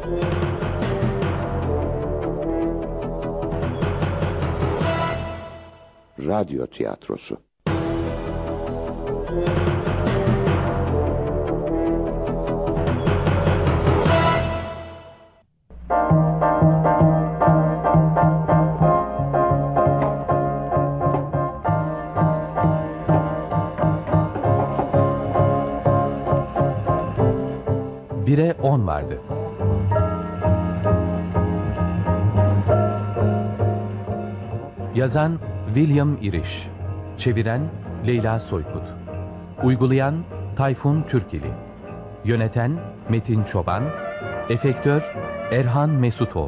Radyo tiyatrosu. Bire 10 vardı. Yazan William Irish, çeviren Leyla Soykut, uygulayan Tayfun Türkili, yöneten Metin Çoban, efektör Erhan Mesutoğlu.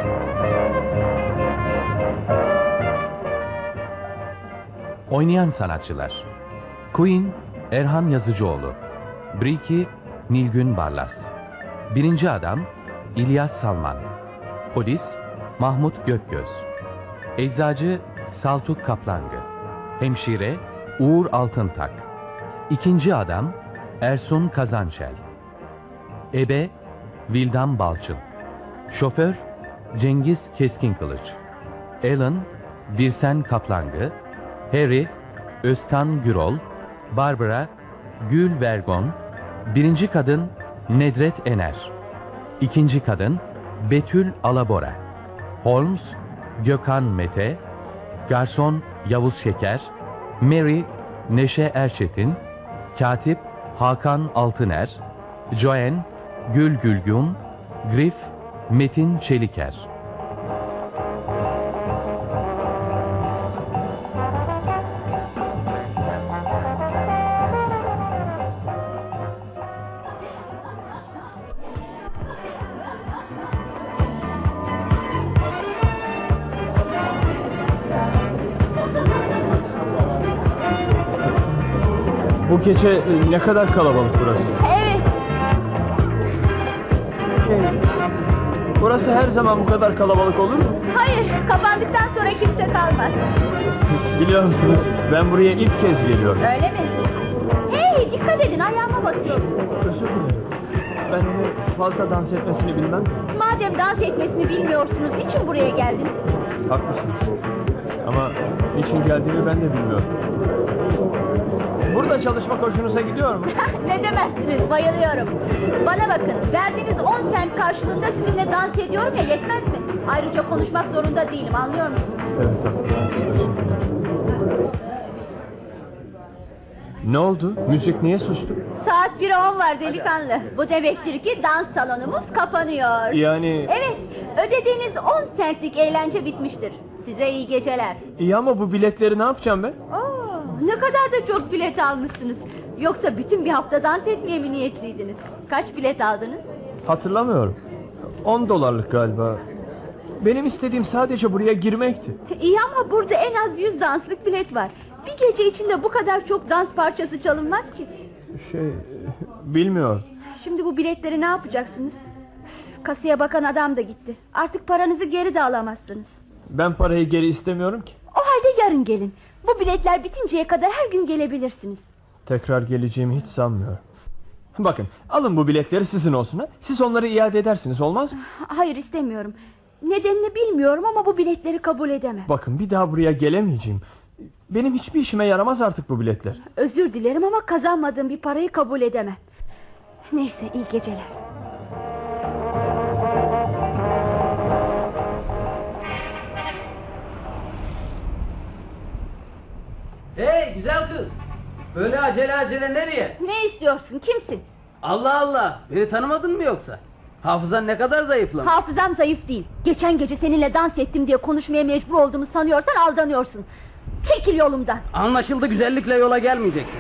Oynayan sanatçılar: Queen Erhan Yazıcıoğlu, Briki Nilgün Barlas, Birinci Adam İlyas Salman, Polis Mahmut Gökgöz, Eczacı Saltuk Kaplangı, Hemşire Uğur Altıntak, İkinci Adam Ersun Kazançel, Ebe Vildan Balçıl, Şoför Cengiz Keskinkılıç, Alan Birsen Kaplangı, Harry Özkan Gürol, Barbara Gül Vergon, Birinci Kadın Nedret Ener, İkinci Kadın Betül Alabora, Holmes Gökhan Mete, Garson Yavuz Şeker, Mary Neşe Erçetin, Katip Hakan Altıner, Joanne Gül Gülgün, Griff Metin Çeliker. Bu gece ne kadar kalabalık burası. Evet. Burası her zaman bu kadar kalabalık olur mu? Hayır, kapandıktan sonra kimse kalmaz. Biliyor musunuz, ben buraya ilk kez geliyorum. Öyle mi? Hey, dikkat edin, ayağıma basıyorsun. Özür dilerim. Ben onu fazla dans etmesini bilmem. Madem dans etmesini bilmiyorsunuz, niçin buraya geldiniz? Haklısınız. Ama niçin geldiğimi ben de bilmiyorum. Burada çalışmak hoşunuza gidiyor mu? Ne demezsiniz, bayılıyorum. Bana bakın, verdiğiniz 10 sent karşılığında sizinle dans ediyorum ya, yetmez mi? Ayrıca konuşmak zorunda değilim, anlıyor musunuz? Evet, haklısınız. Özür dilerim. Ne oldu? Müzik niye sustu? Saat 1'e 10 var delikanlı. Bu demektir ki dans salonumuz kapanıyor. Yani... Evet, ödediğiniz 10 centlik eğlence bitmiştir. Size iyi geceler. İyi ama bu biletleri ne yapacağım ben? Ne kadar da çok bilet almışsınız. Yoksa bütün bir hafta dans etmeye mi niyetliydiniz? Kaç bilet aldınız? Hatırlamıyorum. 10 dolarlık galiba. Benim istediğim sadece buraya girmekti. İyi ama burada en az 100 danslık bilet var. Bir gece içinde bu kadar çok dans parçası çalınmaz ki. Bilmiyorum. Şimdi bu biletleri ne yapacaksınız? Kasaya bakan adam da gitti. Artık paranızı geri de alamazsınız. Ben parayı geri istemiyorum ki. O halde yarın gelin. Bu biletler bitinceye kadar her gün gelebilirsiniz. Tekrar geleceğimi hiç sanmıyorum. Bakın, alın bu biletleri, sizin olsun ha. Siz onları iade edersiniz, olmaz mı? Hayır, istemiyorum. Nedenini bilmiyorum ama bu biletleri kabul edemem. Bakın, bir daha buraya gelemeyeceğim. Benim hiçbir işime yaramaz artık bu biletler. Özür dilerim ama kazanmadığım bir parayı kabul edemem. Neyse, iyi geceler. Hey güzel kız, böyle acele nereye? Ne istiyorsun, kimsin? Allah Allah, beni tanımadın mı yoksa? Hafızan ne kadar zayıflamış. Hafızam zayıf değil. Geçen gece seninle dans ettim diye konuşmaya mecbur olduğumu sanıyorsan aldanıyorsun. Çekil yolumdan. Anlaşıldı, güzellikle yola gelmeyeceksin.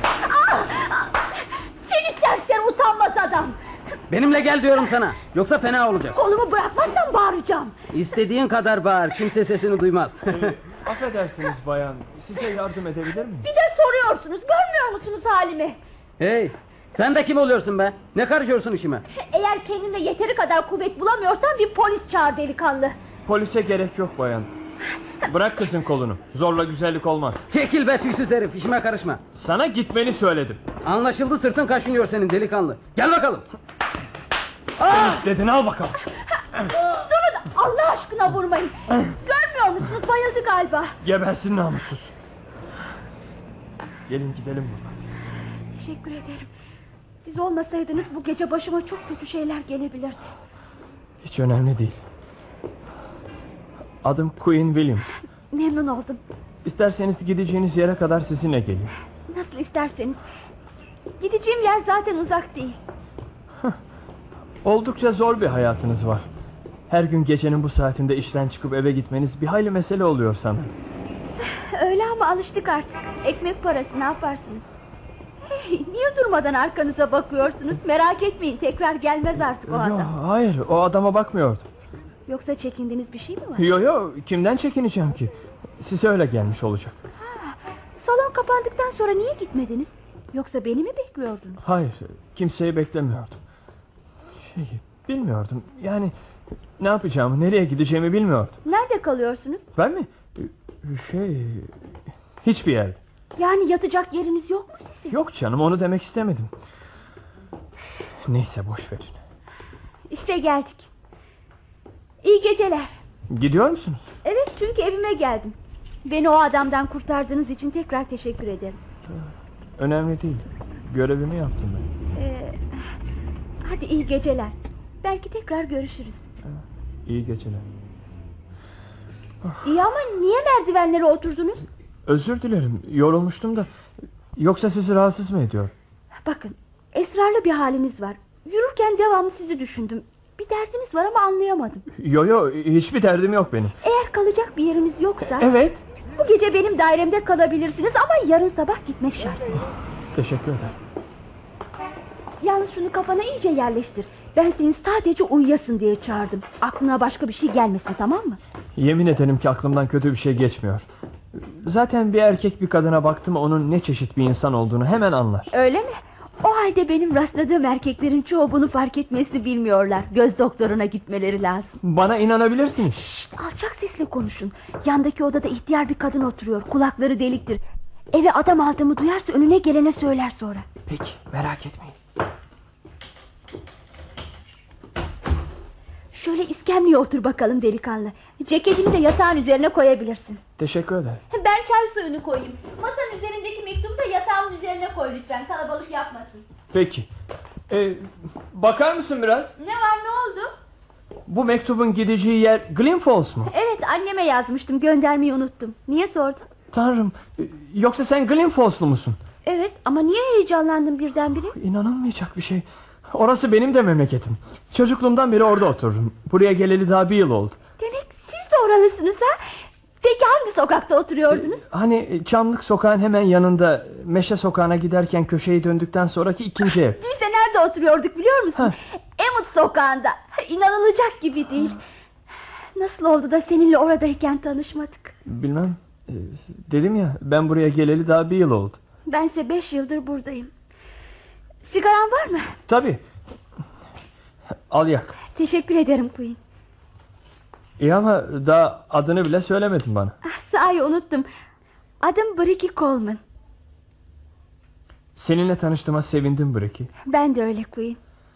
Seni serseri utanmaz adam. Benimle gel diyorum sana, yoksa fena olacak. Kolumu bırakmazsan bağıracağım. İstediğin kadar bağır, kimse sesini duymaz. Affedersiniz bayan, size yardım edebilir miyim? Bir de soruyorsunuz, görmüyor musunuz halimi? Hey, sen de kim oluyorsun be? Ne karışıyorsun işime? Eğer kendinde yeteri kadar kuvvet bulamıyorsan bir polis çağır delikanlı. Polise gerek yok bayan. Bırak kızın kolunu, zorla güzellik olmaz. Çekil be tüysüz herif, işime karışma. Sana gitmeni söyledim. Anlaşıldı, sırtın kaşınıyor senin delikanlı. Gel bakalım. Sen istedin, al bakalım. Durun, Allah aşkına vurmayın. Görmüyor musunuz, bayıldı galiba. Gebersin namussuz. Gelin gidelim buradan. Teşekkür ederim. Siz olmasaydınız bu gece başıma çok kötü şeyler gelebilirdi. Hiç önemli değil. Adım Queen Williams. Memnun oldum. İsterseniz gideceğiniz yere kadar sizinle geleyim. Nasıl isterseniz. Gideceğim yer zaten uzak değil. Oldukça zor bir hayatınız var. Her gün gecenin bu saatinde işten çıkıp eve gitmeniz bir hayli mesele oluyor sana. Öyle ama alıştık artık. Ekmek parası, ne yaparsınız? Hey, niye durmadan arkanıza bakıyorsunuz? Merak etmeyin, tekrar gelmez artık o adam. Hayır, o adama bakmıyordum. Yoksa çekindiğiniz bir şey mi var? Yo, kimden çekineceğim ki? Size öyle gelmiş olacak. Salon kapandıktan sonra niye gitmediniz? Yoksa beni mi bekliyordunuz? Hayır, kimseyi beklemiyordum. Bilmiyordum. Yani ne yapacağımı, nereye gideceğimi bilmiyordum. Nerede kalıyorsunuz? Ben mi? Hiçbir yerde. Yani yatacak yeriniz yok mu sizin? Yok canım, onu demek istemedim. Neyse, boş verin. İşte geldik. İyi geceler. Gidiyor musunuz? Evet, çünkü evime geldim. Beni o adamdan kurtardığınız için tekrar teşekkür ederim. Önemli değil. Görevimi yaptım ben. Hadi iyi geceler. Belki tekrar görüşürüz. İyi geceler. İyi ama niye merdivenlere oturdunuz? Özür dilerim, yorulmuştum da. Yoksa sizi rahatsız mı ediyor? Bakın, esrarlı bir haliniz var. Yürürken devamlı sizi düşündüm. Bir derdiniz var ama anlayamadım. Yo, hiçbir derdim yok benim. Eğer kalacak bir yeriniz yoksa... Evet. Bu gece benim dairemde kalabilirsiniz ama yarın sabah gitmek şart. Teşekkür ederim. Yalnız şunu kafana iyice yerleştir. Ben seni sadece uyuyasın diye çağırdım. Aklına başka bir şey gelmesin, tamam mı? Yemin ederim ki aklımdan kötü bir şey geçmiyor. Zaten bir erkek bir kadına baktı mı onun ne çeşit bir insan olduğunu hemen anlar. Öyle mi? O halde benim rastladığım erkeklerin çoğu bunu fark etmesini bilmiyorlar. Göz doktoruna gitmeleri lazım. Bana inanabilirsiniz. Şşt, alçak sesle konuşun. Yandaki odada ihtiyar bir kadın oturuyor. Kulakları deliktir. Eve adam aldığımı duyarsa önüne gelene söyler sonra. Peki, merak etmeyin. Şöyle iskemleye otur bakalım delikanlı. Ceketini de yatağın üzerine koyabilirsin. Teşekkür ederim. Ben çay suyunu koyayım. Masanın üzerindeki mektubu da yatağın üzerine koy lütfen. Kalabalık yapmasın. Peki. Bakar mısın biraz? Ne var, ne oldu? Bu mektubun gideceği yer Glyn Falls mu? Evet, anneme yazmıştım, göndermeyi unuttum. Niye sordun? Tanrım, yoksa sen Glyn Falls'lu musun? Evet, ama niye heyecanlandın birdenbire? İnanılmayacak bir şey. Orası benim de memleketim. Çocukluğumdan beri orada otururum. Buraya geleli daha bir yıl oldu. Demek siz de oralısınız ha? Peki hangi sokakta oturuyordunuz? Hani Çamlık Sokağı'nın hemen yanında, Meşe Sokağı'na giderken köşeyi döndükten sonraki ikinci ev. Biz de nerede oturuyorduk biliyor musun? Emmet Sokağı'nda. İnanılacak gibi değil. Nasıl oldu da seninle oradayken tanışmadık? Bilmem. Dedim ya, ben buraya geleli daha bir yıl oldu. Bense 5 yıldır buradayım. Sigaran var mı? Tabii. Al yak. Teşekkür ederim Queen. İyi ama daha adını bile söylemedin bana. Sahi unuttum. Adım Bricky Coleman. Seninle tanıştığıma sevindim Bricky. Ben de öyle Queen.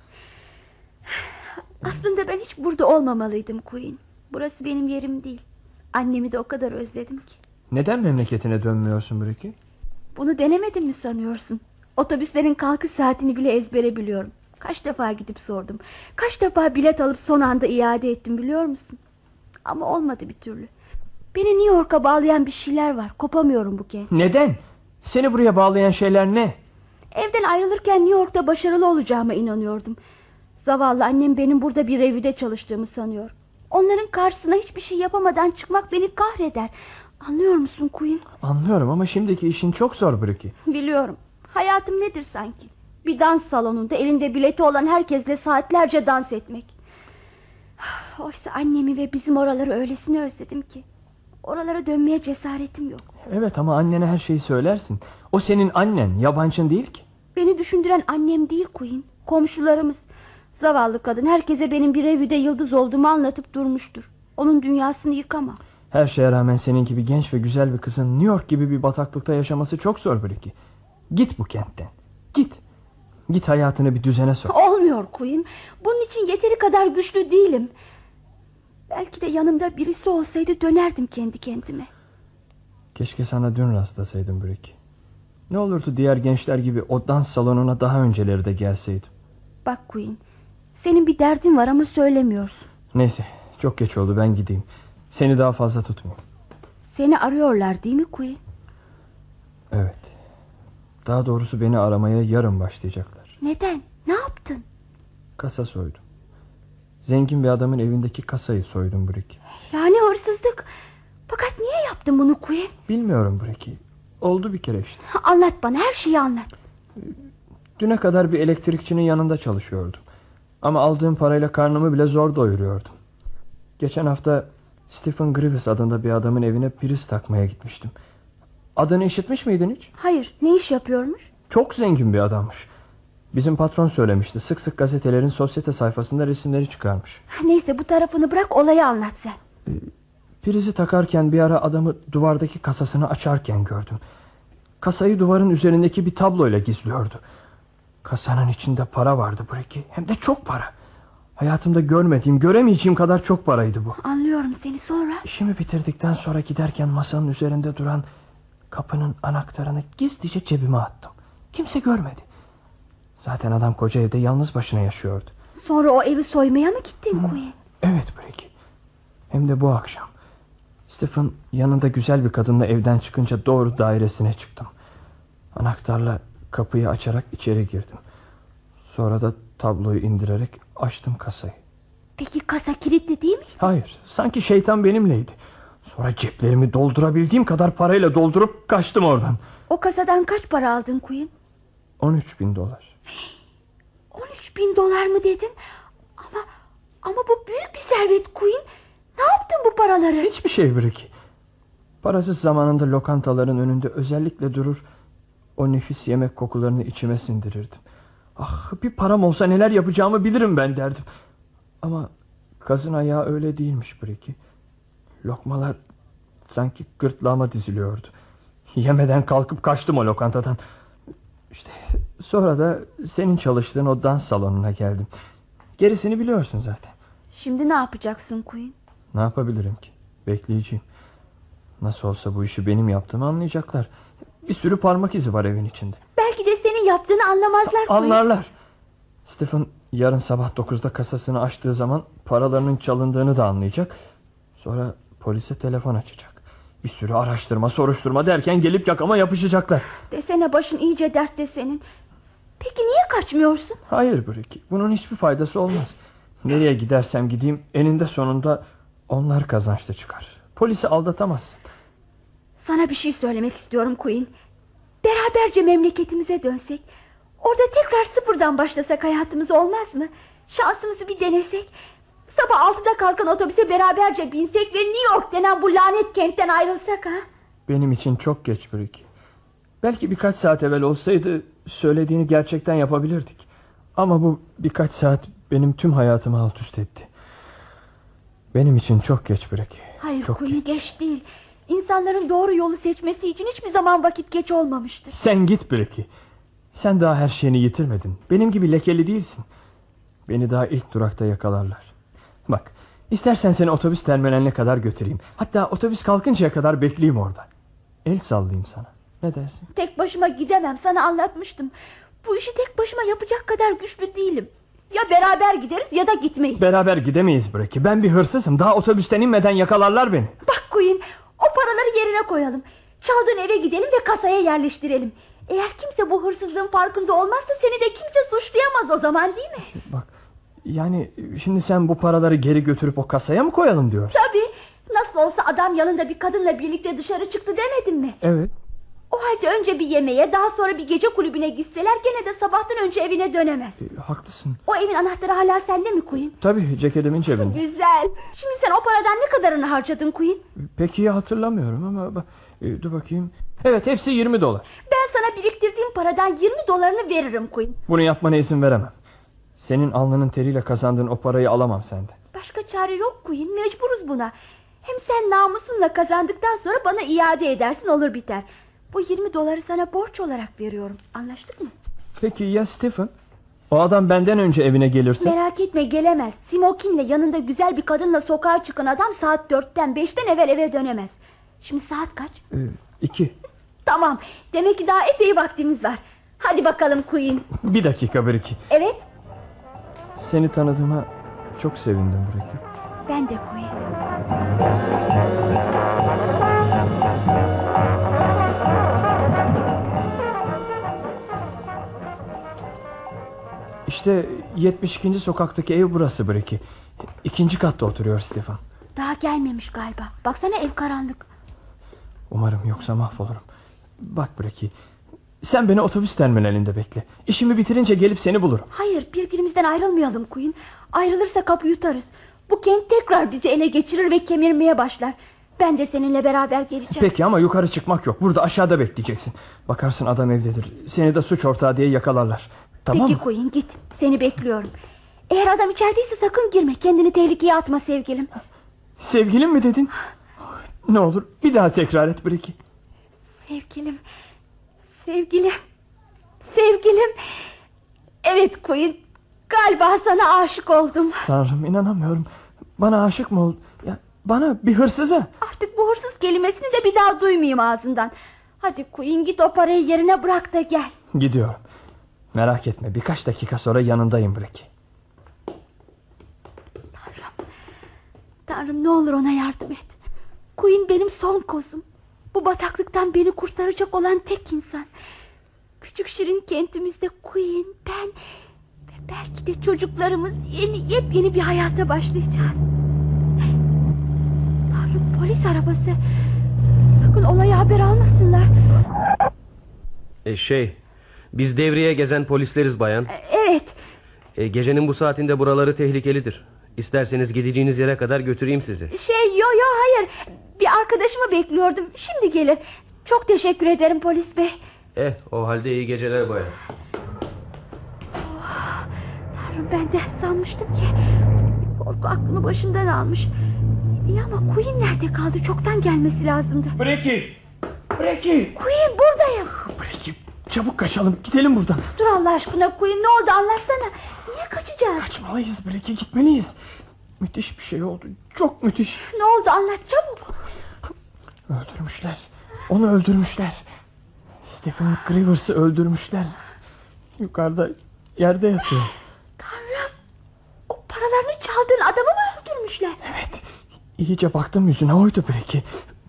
Aslında ben hiç burada olmamalıydım Queen. Burası benim yerim değil. Annemi de o kadar özledim ki. Neden memleketine dönmüyorsun Bricky? Bunu denemedim mi sanıyorsun? Otobüslerin kalkış saatini bile ezbere biliyorum. Kaç defa gidip sordum. Kaç defa bilet alıp son anda iade ettim biliyor musun? Ama olmadı bir türlü. Beni New York'a bağlayan bir şeyler var. Kopamıyorum bu kent. Neden? Seni buraya bağlayan şeyler ne? Evden ayrılırken New York'ta başarılı olacağıma inanıyordum. Zavallı annem benim burada bir revüde çalıştığımı sanıyor. Onların karşısına hiçbir şey yapamadan çıkmak beni kahreder. Anlıyor musun Queen? Anlıyorum ama şimdiki işin çok zor Bricky. Biliyorum. Hayatım nedir sanki? Bir dans salonunda elinde bileti olan herkesle saatlerce dans etmek. Oysa annemi ve bizim oraları öylesine özledim ki. Oralara dönmeye cesaretim yok. Evet ama annene her şeyi söylersin. O senin annen, yabancın değil ki. Beni düşündüren annem değil Queen. Komşularımız. Zavallı kadın herkese benim bir revüde yıldız olduğumu anlatıp durmuştur. Onun dünyasını yıkamam. Her şeye rağmen senin gibi genç ve güzel bir kızın New York gibi bir bataklıkta yaşaması çok zor Bricky. Git bu kentten. Git. Git hayatını bir düzene sok. Olmuyor Queen. Bunun için yeteri kadar güçlü değilim. Belki de yanımda birisi olsaydı dönerdim kendi kendime. Keşke sana dün rastlasaydım Brick. Ne olurdu diğer gençler gibi o dans salonuna daha önceleri de gelseydim. Bak Queen, senin bir derdin var ama söylemiyorsun. Neyse, çok geç oldu, ben gideyim. Seni daha fazla tutmayayım. Seni arıyorlar değil mi Queen? Evet. Daha doğrusu beni aramaya yarın başlayacaklar. Neden? Ne yaptın? Kasa soydum. Zengin bir adamın evindeki kasayı soydum Brick. Yani hırsızlık. Fakat niye yaptın bunu Queen? Bilmiyorum Brick. Oldu bir kere işte. Anlat bana, her şeyi anlat. Düne kadar bir elektrikçinin yanında çalışıyordum. Ama aldığım parayla karnımı bile zor doyuruyordum. Geçen hafta Stephen Grievous adında bir adamın evine priz takmaya gitmiştim. Adını işitmiş miydin hiç? Hayır, ne iş yapıyormuş? Çok zengin bir adammış. Bizim patron söylemişti. Sık sık gazetelerin sosyete sayfasında resimleri çıkarmış. Neyse, bu tarafını bırak, olayı anlat sen. Prizi takarken bir ara adamı duvardaki kasasını açarken gördüm. Kasayı duvarın üzerindeki bir tabloyla gizliyordu. Kasanın içinde para vardı Bricky. Hem de çok para. Hayatımda görmediğim, göremeyeceğim kadar çok paraydı bu. Anlıyorum seni, sonra? İşimi bitirdikten sonra giderken masanın üzerinde duran kapının anahtarını gizlice cebime attım. Kimse görmedi. Zaten adam koca evde yalnız başına yaşıyordu. Sonra o evi soymaya mı gittin Queen? Evet Bricky. Hem de bu akşam. Stephen yanında güzel bir kadınla evden çıkınca doğru dairesine çıktım. Anahtarla kapıyı açarak içeri girdim. Sonra da tabloyu indirerek açtım kasayı. Peki kasa kilitli değil mi? Hayır, sanki şeytan benimleydi. Sonra ceplerimi doldurabildiğim kadar parayla doldurup kaçtım oradan. O kasadan kaç para aldın Queen? $13.000. 13.000 dolar mı dedin? Ama bu büyük bir servet Queen. Ne yaptın bu paraları? Hiçbir şey Bricky. Parasız zamanında lokantaların önünde özellikle durur, o nefis yemek kokularını içime sindirirdim. Ah, bir param olsa neler yapacağımı bilirim ben derdim. Ama kazın ayağı öyle değilmiş Bricky. Lokmalar sanki gırtlağıma diziliyordu. Yemeden kalkıp kaçtım o lokantadan. İşte sonra da senin çalıştığın o dans salonuna geldim. Gerisini biliyorsun zaten. Şimdi ne yapacaksın Queen? Ne yapabilirim ki? Bekleyeceğim. Nasıl olsa bu işi benim yaptığımı anlayacaklar. Bir sürü parmak izi var evin içinde. Belki de senin yaptığını anlamazlar Queen. Anlarlar. Stephen yarın sabah 9'da kasasını açtığı zaman paralarının çalındığını da anlayacak. Sonra polise telefon açacak. Bir sürü araştırma, soruşturma derken gelip yakama yapışacaklar. Desene, başın iyice dertte senin. Peki niye kaçmıyorsun? Hayır Bricky, bunun hiçbir faydası olmaz. Nereye gidersem gideyim eninde sonunda onlar kazançlı çıkar. Polisi aldatamazsın. Sana bir şey söylemek istiyorum Queen. Beraberce memleketimize dönsek, orada tekrar sıfırdan başlasak hayatımız olmaz mı? Şansımızı bir denesek. Sabah 6'da kalkan otobüse beraberce binsek ve New York denen bu lanet kentten ayrılsak ha? Benim için çok geç Bricky. Belki birkaç saat evvel olsaydı söylediğini gerçekten yapabilirdik. Ama bu birkaç saat benim tüm hayatımı alt üst etti. Benim için çok geç Bricky. Hayır çok Queen, geç değil. İnsanların doğru yolu seçmesi için hiçbir zaman vakit geç olmamıştır. Sen git Bricky. Sen daha her şeyini yitirmedin. Benim gibi lekeli değilsin. Beni daha ilk durakta yakalarlar. Bak, istersen seni otobüs terminaline kadar götüreyim. Hatta otobüs kalkıncaya kadar bekleyeyim orada. El sallayayım sana. Ne dersin? Tek başıma gidemem, sana anlatmıştım. Bu işi tek başıma yapacak kadar güçlü değilim. Ya beraber gideriz ya da gitmeyiz. Beraber gidemeyiz Bricky. Ben bir hırsızım. Daha otobüsten inmeden yakalarlar beni. Bak Queen, o paraları yerine koyalım. Çaldığın eve gidelim ve kasaya yerleştirelim. Eğer kimse bu hırsızlığın farkında olmazsa seni de kimse suçlayamaz o zaman, değil mi? Bak, yani şimdi sen bu paraları geri götürüp o kasaya mı koyalım diyorsun? Tabii. Nasıl olsa adam yanında bir kadınla birlikte dışarı çıktı demedin mi? Evet. O halde önce bir yemeğe, daha sonra bir gece kulübüne gitseler gene de sabahtan önce evine dönemez. Haklısın. O evin anahtarı hala sende mi Queen? Tabii, ceketimin cebinde. Güzel. Şimdi sen o paradan ne kadarını harcadın Queen? Pek iyi hatırlamıyorum ama dur bakayım. Evet, hepsi $20. Ben sana biriktirdiğim paradan 20 dolarını veririm Queen. Bunu yapmana izin veremem. Senin alnının teriyle kazandığın o parayı alamam senden. Başka çare yok Queen, mecburuz buna. Hem sen namusunla kazandıktan sonra bana iade edersin, olur biter. Bu 20 doları sana borç olarak veriyorum. Anlaştık mı? Peki ya Stephen? O adam benden önce evine gelirse? Merak etme, gelemez. Smokinle yanında güzel bir kadınla sokağa çıkan adam saat 4'ten 5'ten evvel eve dönemez. Şimdi saat kaç? 2. Tamam, demek ki daha epey vaktimiz var. Hadi bakalım Queen. Bir dakika Bricky. Evet. Seni tanıdığıma çok sevindim Bricky. Ben de Queen. İşte 72. sokaktaki ev burası Bricky. 2. katta oturuyor Stefan. Daha gelmemiş galiba. Baksana, ev karanlık. Umarım, yoksa mahvolurum. Bak Bricky, sen beni otobüs terminalinde bekle. İşimi bitirince gelip seni bulurum. Hayır, birbirimizden ayrılmayalım Queen. Ayrılırsa kapı yutarız. Bu kent tekrar bizi ele geçirir ve kemirmeye başlar. Ben de seninle beraber geleceğim. Peki, ama yukarı çıkmak yok. Burada aşağıda bekleyeceksin. Bakarsın adam evdedir. Seni de suç ortağı diye yakalarlar. Tamam Peki mı? Queen, git. Seni bekliyorum. Eğer adam içerideyse sakın girme. Kendini tehlikeye atma sevgilim. Sevgilim mi dedin? Ne olur bir daha tekrar et Bricky. Sevgilim. Sevgilim. Sevgilim. Evet Queen. Galiba sana aşık oldum. Tanrım, inanamıyorum. Bana aşık mı oldun? Ya, bana, bir hırsıza. Artık bu hırsız kelimesini de bir daha duymayayım ağzından. Hadi Queen, git o parayı yerine bırak da gel. Gidiyorum. Merak etme, birkaç dakika sonra yanındayım Bricky. Tanrım, ne olur ona yardım et. Queen benim son kozum. Bu bataklıktan beni kurtaracak olan tek insan. Küçük şirin kentimizde Queen, ben ve belki de çocuklarımız yepyeni bir hayata başlayacağız. Tanrım, polis arabası. Sakın olaya haber almasınlar. Biz devreye gezen polisleriz bayan. Evet. Gecenin bu saatinde buraları tehlikelidir. İsterseniz gideceğiniz yere kadar götüreyim sizi. Yo hayır. Bir arkadaşımı bekliyordum. Şimdi gelir. Çok teşekkür ederim polis bey. O halde iyi geceler bayan. Tanrım, ben de sanmıştım ki korku aklımı başımdan almış. İyi ama Queen nerede kaldı? Çoktan gelmesi lazımdı. Bricky! Queen, buradayım. Bricky, çabuk kaçalım, gidelim buradan. Dur Allah aşkına Queen, ne oldu anlatsana. Niye kaçacağız? Kaçmalıyız Bricky, gitmeliyiz. Müthiş bir şey oldu, çok müthiş. Ne oldu, anlat çabuk. Öldürmüşler. Onu öldürmüşler. Stephen Grivers'ı öldürmüşler. Yukarıda, yerde yatıyor. Tanrım, o paralarını çaldığın adamı mı öldürmüşler? Evet, iyice baktım yüzüne, oydu Bricky.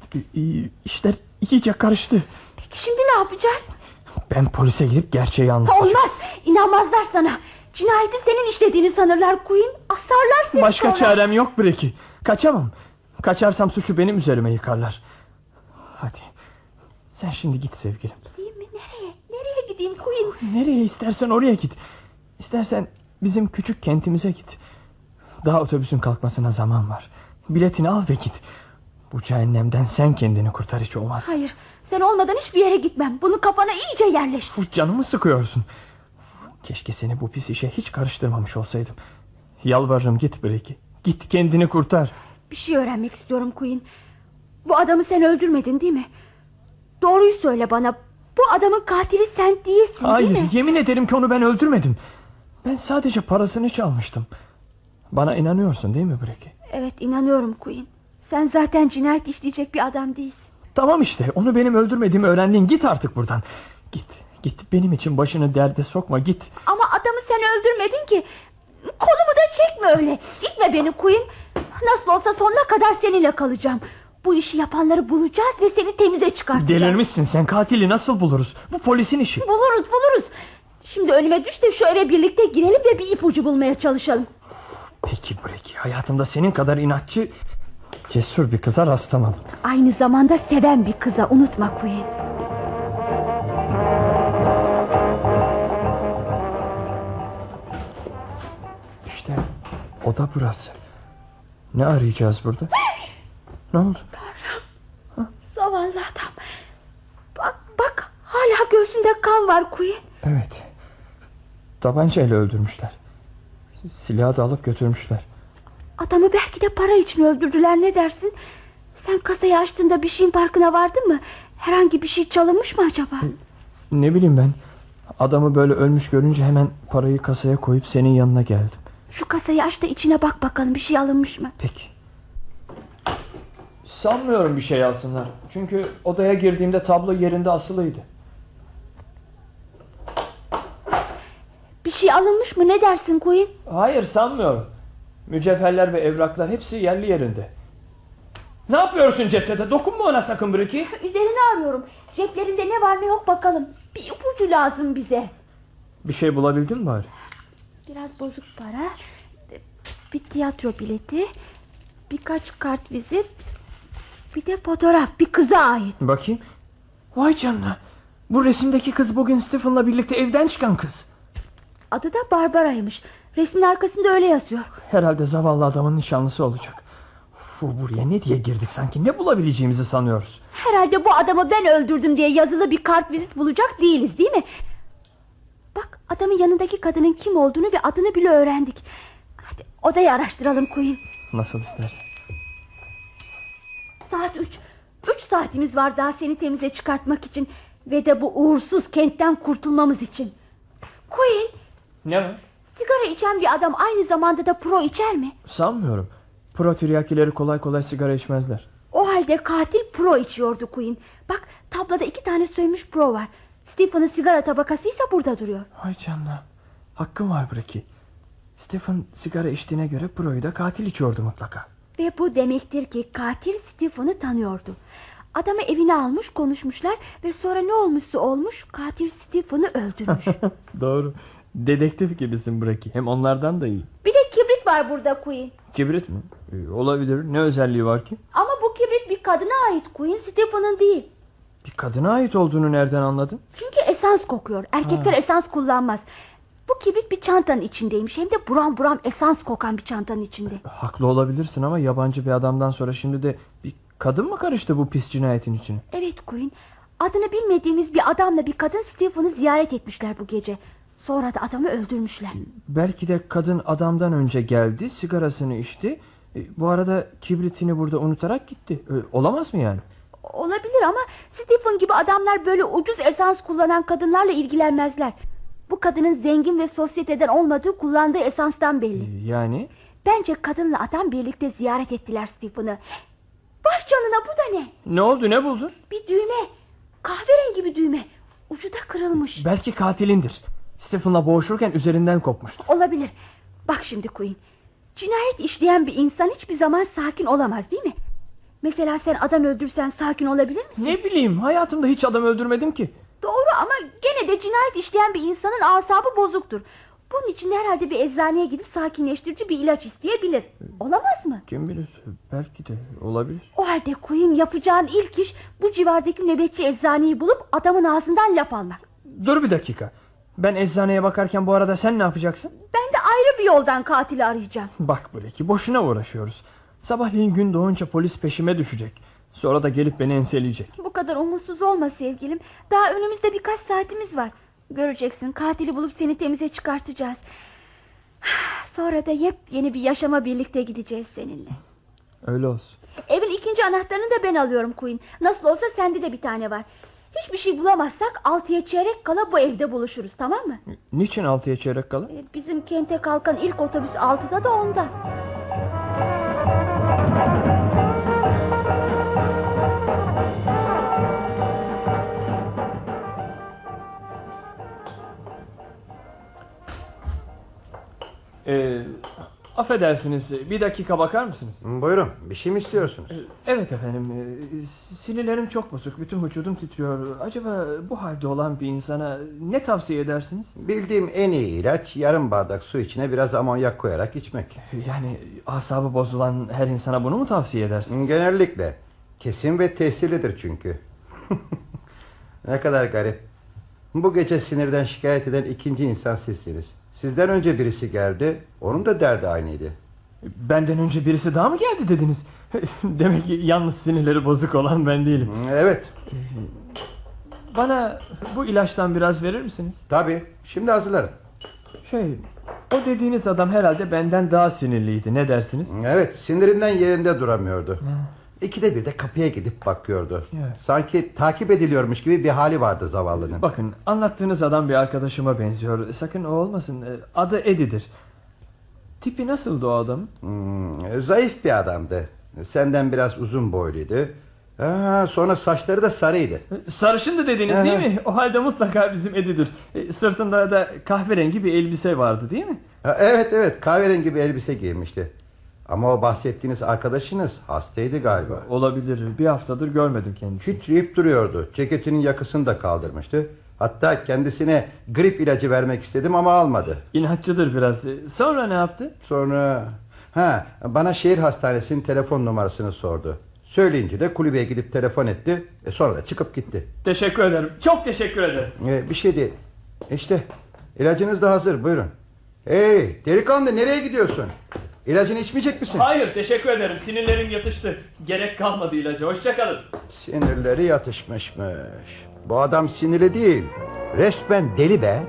İşler iyice karıştı. Peki şimdi ne yapacağız? Ben polise gidip gerçeği anlatacağım. Olmaz, inanmazlar sana. Cinayeti senin işlediğini sanırlar Queen. Asarlar seni Başka sonra. çarem yok Bricky. Kaçamam. Kaçarsam suçu benim üzerime yıkarlar. Hadi, sen şimdi git sevgilim. Gideyim mi? Nereye gideyim Queen? Nereye istersen oraya git. İstersen bizim küçük kentimize git. Daha otobüsün kalkmasına zaman var. Biletini al ve git. Bu cehennemden sen kendini kurtar, hiç olmaz. Hayır, sen olmadan hiçbir yere gitmem. Bunu kafana iyice yerleştir. Canımı sıkıyorsun. Keşke seni bu pis işe hiç karıştırmamış olsaydım. Yalvarırım, git Bricky. Git, kendini kurtar. Bir şey öğrenmek istiyorum Queen. Bu adamı sen öldürmedin değil mi? Doğruyu söyle bana. Bu adamın katili sen değilsin. Hayır, değil mi? yemin ederim ki onu ben öldürmedim. Ben sadece parasını çalmıştım. Bana inanıyorsun değil mi Bricky? Evet, inanıyorum Queen. Sen zaten cinayet işleyecek bir adam değilsin. Tamam işte, onu benim öldürmediğimi öğrendin. Git artık buradan. Git, benim için başını derde sokma, git. Ama adamı sen öldürmedin ki. Kolumu da çekme öyle. İtme beni Queen. Nasıl olsa sonuna kadar seninle kalacağım. Bu işi yapanları bulacağız ve seni temize çıkartacağız. Delirmişsin sen, katili nasıl buluruz? Bu polisin işi. Buluruz. Şimdi önüme düş de şu eve birlikte girelim ve bir ipucu bulmaya çalışalım. Peki Bricky, hayatımda senin kadar inatçı, cesur bir kıza rastlamadım. Aynı zamanda seven bir kıza, unutma Queen. İşte oda burası. Ne arayacağız burada? Ne oldu? Zavallı adam. Bak hala göğsünde kan var Queen. Evet. Tabancayla öldürmüşler. Silahı da alıp götürmüşler. Adamı belki de para için öldürdüler, ne dersin? Sen kasayı açtığında bir şeyin farkına vardın mı? Herhangi bir şey çalınmış mı acaba? Ne bileyim ben. Adamı böyle ölmüş görünce hemen parayı kasaya koyup senin yanına geldim. Şu kasayı aç da içine bak bakalım, bir şey alınmış mı? Peki. Sanmıyorum bir şey alsınlar. Çünkü odaya girdiğimde tablo yerinde asılıydı. Bir şey alınmış mı, ne dersin Queen? Hayır, sanmıyorum. Mücevherler ve evraklar hepsi yerli yerinde. Ne yapıyorsun cesede? Dokunma ona sakın Bricky. Üzerini arıyorum. Ceplerinde ne var ne yok bakalım. Bir ipucu lazım bize. Bir şey bulabildin mi bari? Biraz bozuk para, bir tiyatro bileti, birkaç kart vizit, bir de fotoğraf, bir kıza ait. Bakayım. Vay canına. Bu resimdeki kız bugün Stephen'la birlikte evden çıkan kız. Adı da Barbara'ymış. Resmin arkasında öyle yazıyor. Herhalde zavallı adamın nişanlısı olacak. Buraya ne diye girdik sanki? Ne bulabileceğimizi sanıyoruz? Herhalde bu adamı ben öldürdüm diye yazılı bir kart vizit bulacak değiliz, değil mi? Bak, adamın yanındaki kadının kim olduğunu ve adını bile öğrendik. Hadi odayı araştıralım Queen. Nasıl istersen. Saat 3. 3 saatimiz var daha seni temize çıkartmak için. Ve de bu uğursuz kentten kurtulmamız için. Queen, Ne var? sigara içen bir adam aynı zamanda da pro içer mi? Sanmıyorum. Pro tiryakileri kolay kolay sigara içmezler. O halde katil pro içiyordu Queen. Bak, tabloda 2 tane sönmüş pro var. Stephen'ın sigara tabakası ise burada duruyor. Ay canına. Hakkın var Bricky. Stephen sigara içtiğine göre proyu da katil içiyordu mutlaka. Ve bu demektir ki katil Stephen'ı tanıyordu. Adamı evine almış, konuşmuşlar ve sonra ne olmuşsa olmuş, katil Stephen'ı öldürmüş. Doğru. Dedektif gibisin Bricky. Hem onlardan da iyi. Bir de kibrit var burada Queen. Kibrit mi? Olabilir. Ne özelliği var ki? Ama bu kibrit bir kadına ait Queen, Stephen'ın değil. Bir kadına ait olduğunu nereden anladın? Çünkü esans kokuyor. Erkekler esans kullanmaz. Bu kibrit bir çantanın içindeymiş. Hem de buram buram esans kokan bir çantanın içinde. Haklı olabilirsin ama yabancı bir adamdan sonra şimdi de bir kadın mı karıştı bu pis cinayetin içine? Evet Queen. Adını bilmediğimiz bir adamla bir kadın Stephen'ı ziyaret etmişler bu gece. Sonra da adamı öldürmüşler. Belki de kadın adamdan önce geldi, sigarasını içti. Bu arada kibritini burada unutarak gitti. Olamaz mı yani? Olabilir ama Stephen gibi adamlar böyle ucuz esans kullanan kadınlarla ilgilenmezler. Bu kadının zengin ve sosyeteden olmadığı, kullandığı esanstan belli. Yani? Bence kadınla adam birlikte ziyaret ettiler Stephen'ı. Baş canına, bu da ne? Ne oldu, ne buldun? Bir düğme. Kahverengi bir düğme. Ucu da kırılmış. Belki katilindir. Stephen'la boğuşurken üzerinden kopmuştur. Olabilir. Bak şimdi Queen. Cinayet işleyen bir insan hiçbir zaman sakin olamaz, değil mi? Mesela sen adam öldürsen sakin olabilir misin? Ne bileyim, hayatımda hiç adam öldürmedim ki. Doğru ama gene de cinayet işleyen bir insanın asabı bozuktur. Bunun için herhalde bir eczaneye gidip sakinleştirici bir ilaç isteyebilir. Olamaz mı? Kim bilir, belki de olabilir. O halde Queen, yapacağın ilk iş bu civardaki nöbetçi eczaneyi bulup adamın ağzından laf almak. Dur bir dakika. Ben eczaneye bakarken bu arada sen ne yapacaksın? Ben de ayrı bir yoldan katili arayacağım. Bak Bricky, boşuna uğraşıyoruz. Sabahleyin gün doğunca polis peşime düşecek. Sonra da gelip beni enseleyecek. Bu kadar umutsuz olma sevgilim. Daha önümüzde birkaç saatimiz var. Göreceksin, katili bulup seni temize çıkartacağız. Sonra da yepyeni bir yaşama birlikte gideceğiz seninle. Öyle olsun. Evin ikinci anahtarını da ben alıyorum Queen. Nasıl olsa sende de bir tane var. Hiçbir şey bulamazsak 6'ya çeyrek kala bu evde buluşuruz, tamam mı? Niçin 6'ya çeyrek kala? Bizim kente kalkan ilk otobüs 6'da da ondan. Affedersiniz, bir dakika bakar mısınız? Buyurun, bir şey mi istiyorsunuz? Evet efendim, sinirlerim çok bozuk, bütün vücudum titriyor. Acaba bu halde olan bir insana ne tavsiye edersiniz? Bildiğim en iyi ilaç yarım bardak su içine biraz amonyak koyarak içmek. Yani asabı bozulan her insana bunu mu tavsiye edersiniz? Genellikle. Kesin ve tesirlidir çünkü. Ne kadar garip. Bu gece sinirden şikayet eden ikinci insan sizsiniz. Sizden önce birisi geldi, onun da derdi aynıydı. Benden önce birisi daha mı geldi dediniz? Demek ki yalnız sinirleri bozuk olan ben değilim. Evet. Bana bu ilaçtan biraz verir misiniz? Tabii, şimdi hazırlarım. O dediğiniz adam herhalde benden daha sinirliydi, ne dersiniz? Evet, sinirinden yerinde duramıyordu. İkide bir de kapıya gidip bakıyordu. Evet. Sanki takip ediliyormuş gibi bir hali vardı zavallının. Bakın, anlattığınız adam bir arkadaşıma benziyor. Sakın o olmasın. Adı Eddie'dir. Tipi nasıldı o adam? Zayıf bir adamdı. Senden biraz uzun boyluydu. Sonra saçları da sarıydı. Sarışındı dediniz değil mi? O halde mutlaka bizim Eddie'dir. Sırtında da kahverengi bir elbise vardı değil mi? Evet, kahverengi bir elbise giymişti. Ama o bahsettiğiniz arkadaşınız hastaydı galiba. Olabilir. Bir haftadır görmedim kendisini. Titreyip duruyordu. Ceketinin yakasını da kaldırmıştı. Hatta kendisine grip ilacı vermek istedim ama almadı. İnatçıdır biraz. Sonra ne yaptı? Sonra bana şehir hastanesinin telefon numarasını sordu. Söyleyince de kulübeye gidip telefon etti. Sonra da çıkıp gitti. Teşekkür ederim. Çok teşekkür ederim. Bir şey değil. İşte ilacınız da hazır, buyurun. Hey delikanlı, nereye gidiyorsun? İlacını içmeyecek misin? Hayır, teşekkür ederim. Sinirlerim yatıştı. Gerek kalmadı ilaca. Hoşça kalın. Sinirleri yatışmışmış. Bu adam sinirli değil. Resmen deli be.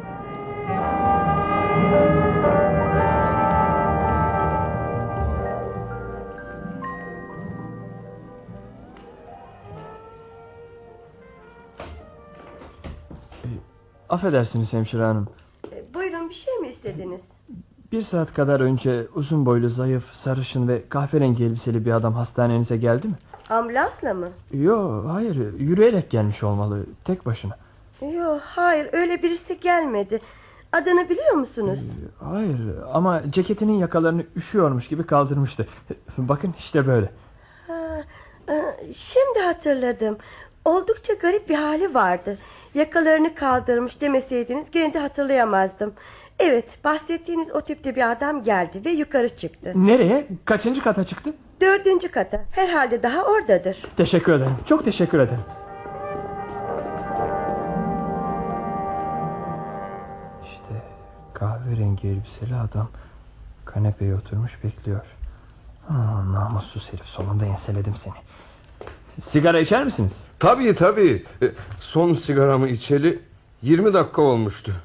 Affedersiniz hemşire hanım. Buyurun, bir şey mi istediniz? 1 saat kadar önce uzun boylu, zayıf, sarışın ve kahverengi elbiseli bir adam hastanenize geldi mi? Ambulansla mı? Yok, hayır, yürüyerek gelmiş olmalı, tek başına. Yok, hayır, öyle birisi gelmedi. Adını biliyor musunuz? Hayır, ama ceketinin yakalarını üşüyormuş gibi kaldırmıştı. Bakın işte böyle. Şimdi hatırladım. Oldukça garip bir hali vardı. Yakalarını kaldırmış demeseydiniz gene de hatırlayamazdım. Evet, bahsettiğiniz o tipte bir adam geldi ve yukarı çıktı. Nereye? Kaçıncı kata çıktı? 4. kata. Herhalde daha oradadır. Teşekkür ederim, çok teşekkür ederim. İşte kahverengi elbiseli adam kanepeye oturmuş bekliyor. Namussuz herif, sonunda enseledim seni. Sigara içer misiniz? Tabii. Son sigaramı içeli 20 dakika olmuştu.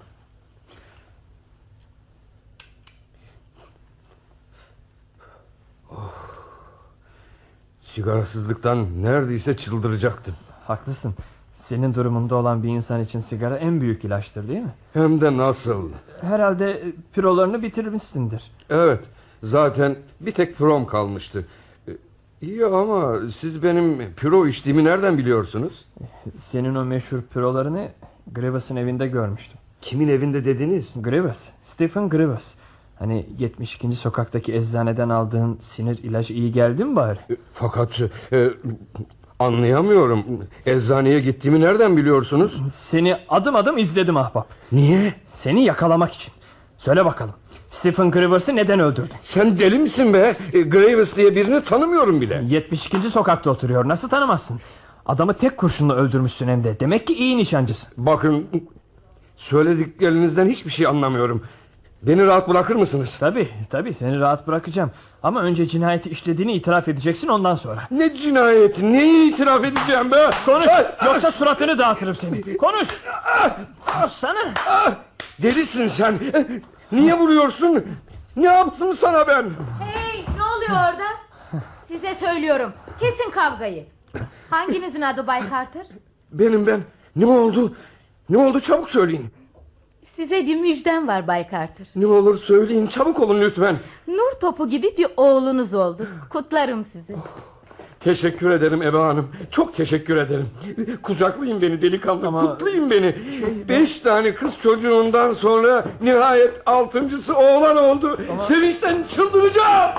Sigarasızlıktan neredeyse çıldıracaktım. Haklısın. Senin durumunda olan bir insan için sigara en büyük ilaçtır değil mi? Hem de nasıl? Herhalde pirolarını bitirmişsindir. Evet, zaten bir tek prom kalmıştı. İyi ama siz benim püro içtiğimi nereden biliyorsunuz? Senin o meşhur pirolarını Grivas'ın evinde görmüştüm. Kimin evinde dediniz? Grivas, Stephen Grivas. Hani 72. sokaktaki eczaneden aldığın sinir ilacı iyi geldi mi bari? Fakat anlayamıyorum. Eczaneye gittiğimi nereden biliyorsunuz? Seni adım adım izledim ahbap. Niye? Seni yakalamak için. Söyle bakalım, Stephen Grivas'ı neden öldürdün? Sen deli misin be? Graves diye birini tanımıyorum bile. 72. sokakta oturuyor, nasıl tanımazsın? Adamı tek kurşunla öldürmüşsün hem de. Demek ki iyi nişancısın. Bakın, söylediklerinizden hiçbir şey anlamıyorum. Beni rahat bırakır mısınız? Tabii seni rahat bırakacağım. Ama önce cinayeti işlediğini itiraf edeceksin, ondan sonra. Ne cinayeti? Neyi itiraf edeceğim be? Konuş, yoksa suratını dağıtırım seni. Konuş. Konuşsana. Delisin sen. Niye vuruyorsun? Ne yaptım sana ben? Hey, ne oluyor orada? Size söylüyorum, kesin kavgayı. Hanginizin adı Bay Carter? Benim ben. Ne oldu? Ne oldu, çabuk söyleyin. Size bir müjdem var Bay Carter. Ne olur söyleyin, çabuk olun lütfen. Nur topu gibi bir oğlunuz oldu. Kutlarım sizi. Teşekkür ederim Ebe Hanım. Çok teşekkür ederim. Kucaklayın beni delikanlı. Kutlayın beni. 5 tane kız çocuğundan sonra nihayet 6.'sı oğlan oldu. Sevinçten çıldıracağım.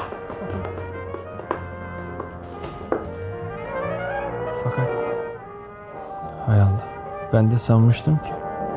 Fakat hay Allah, ben de sanmıştım ki.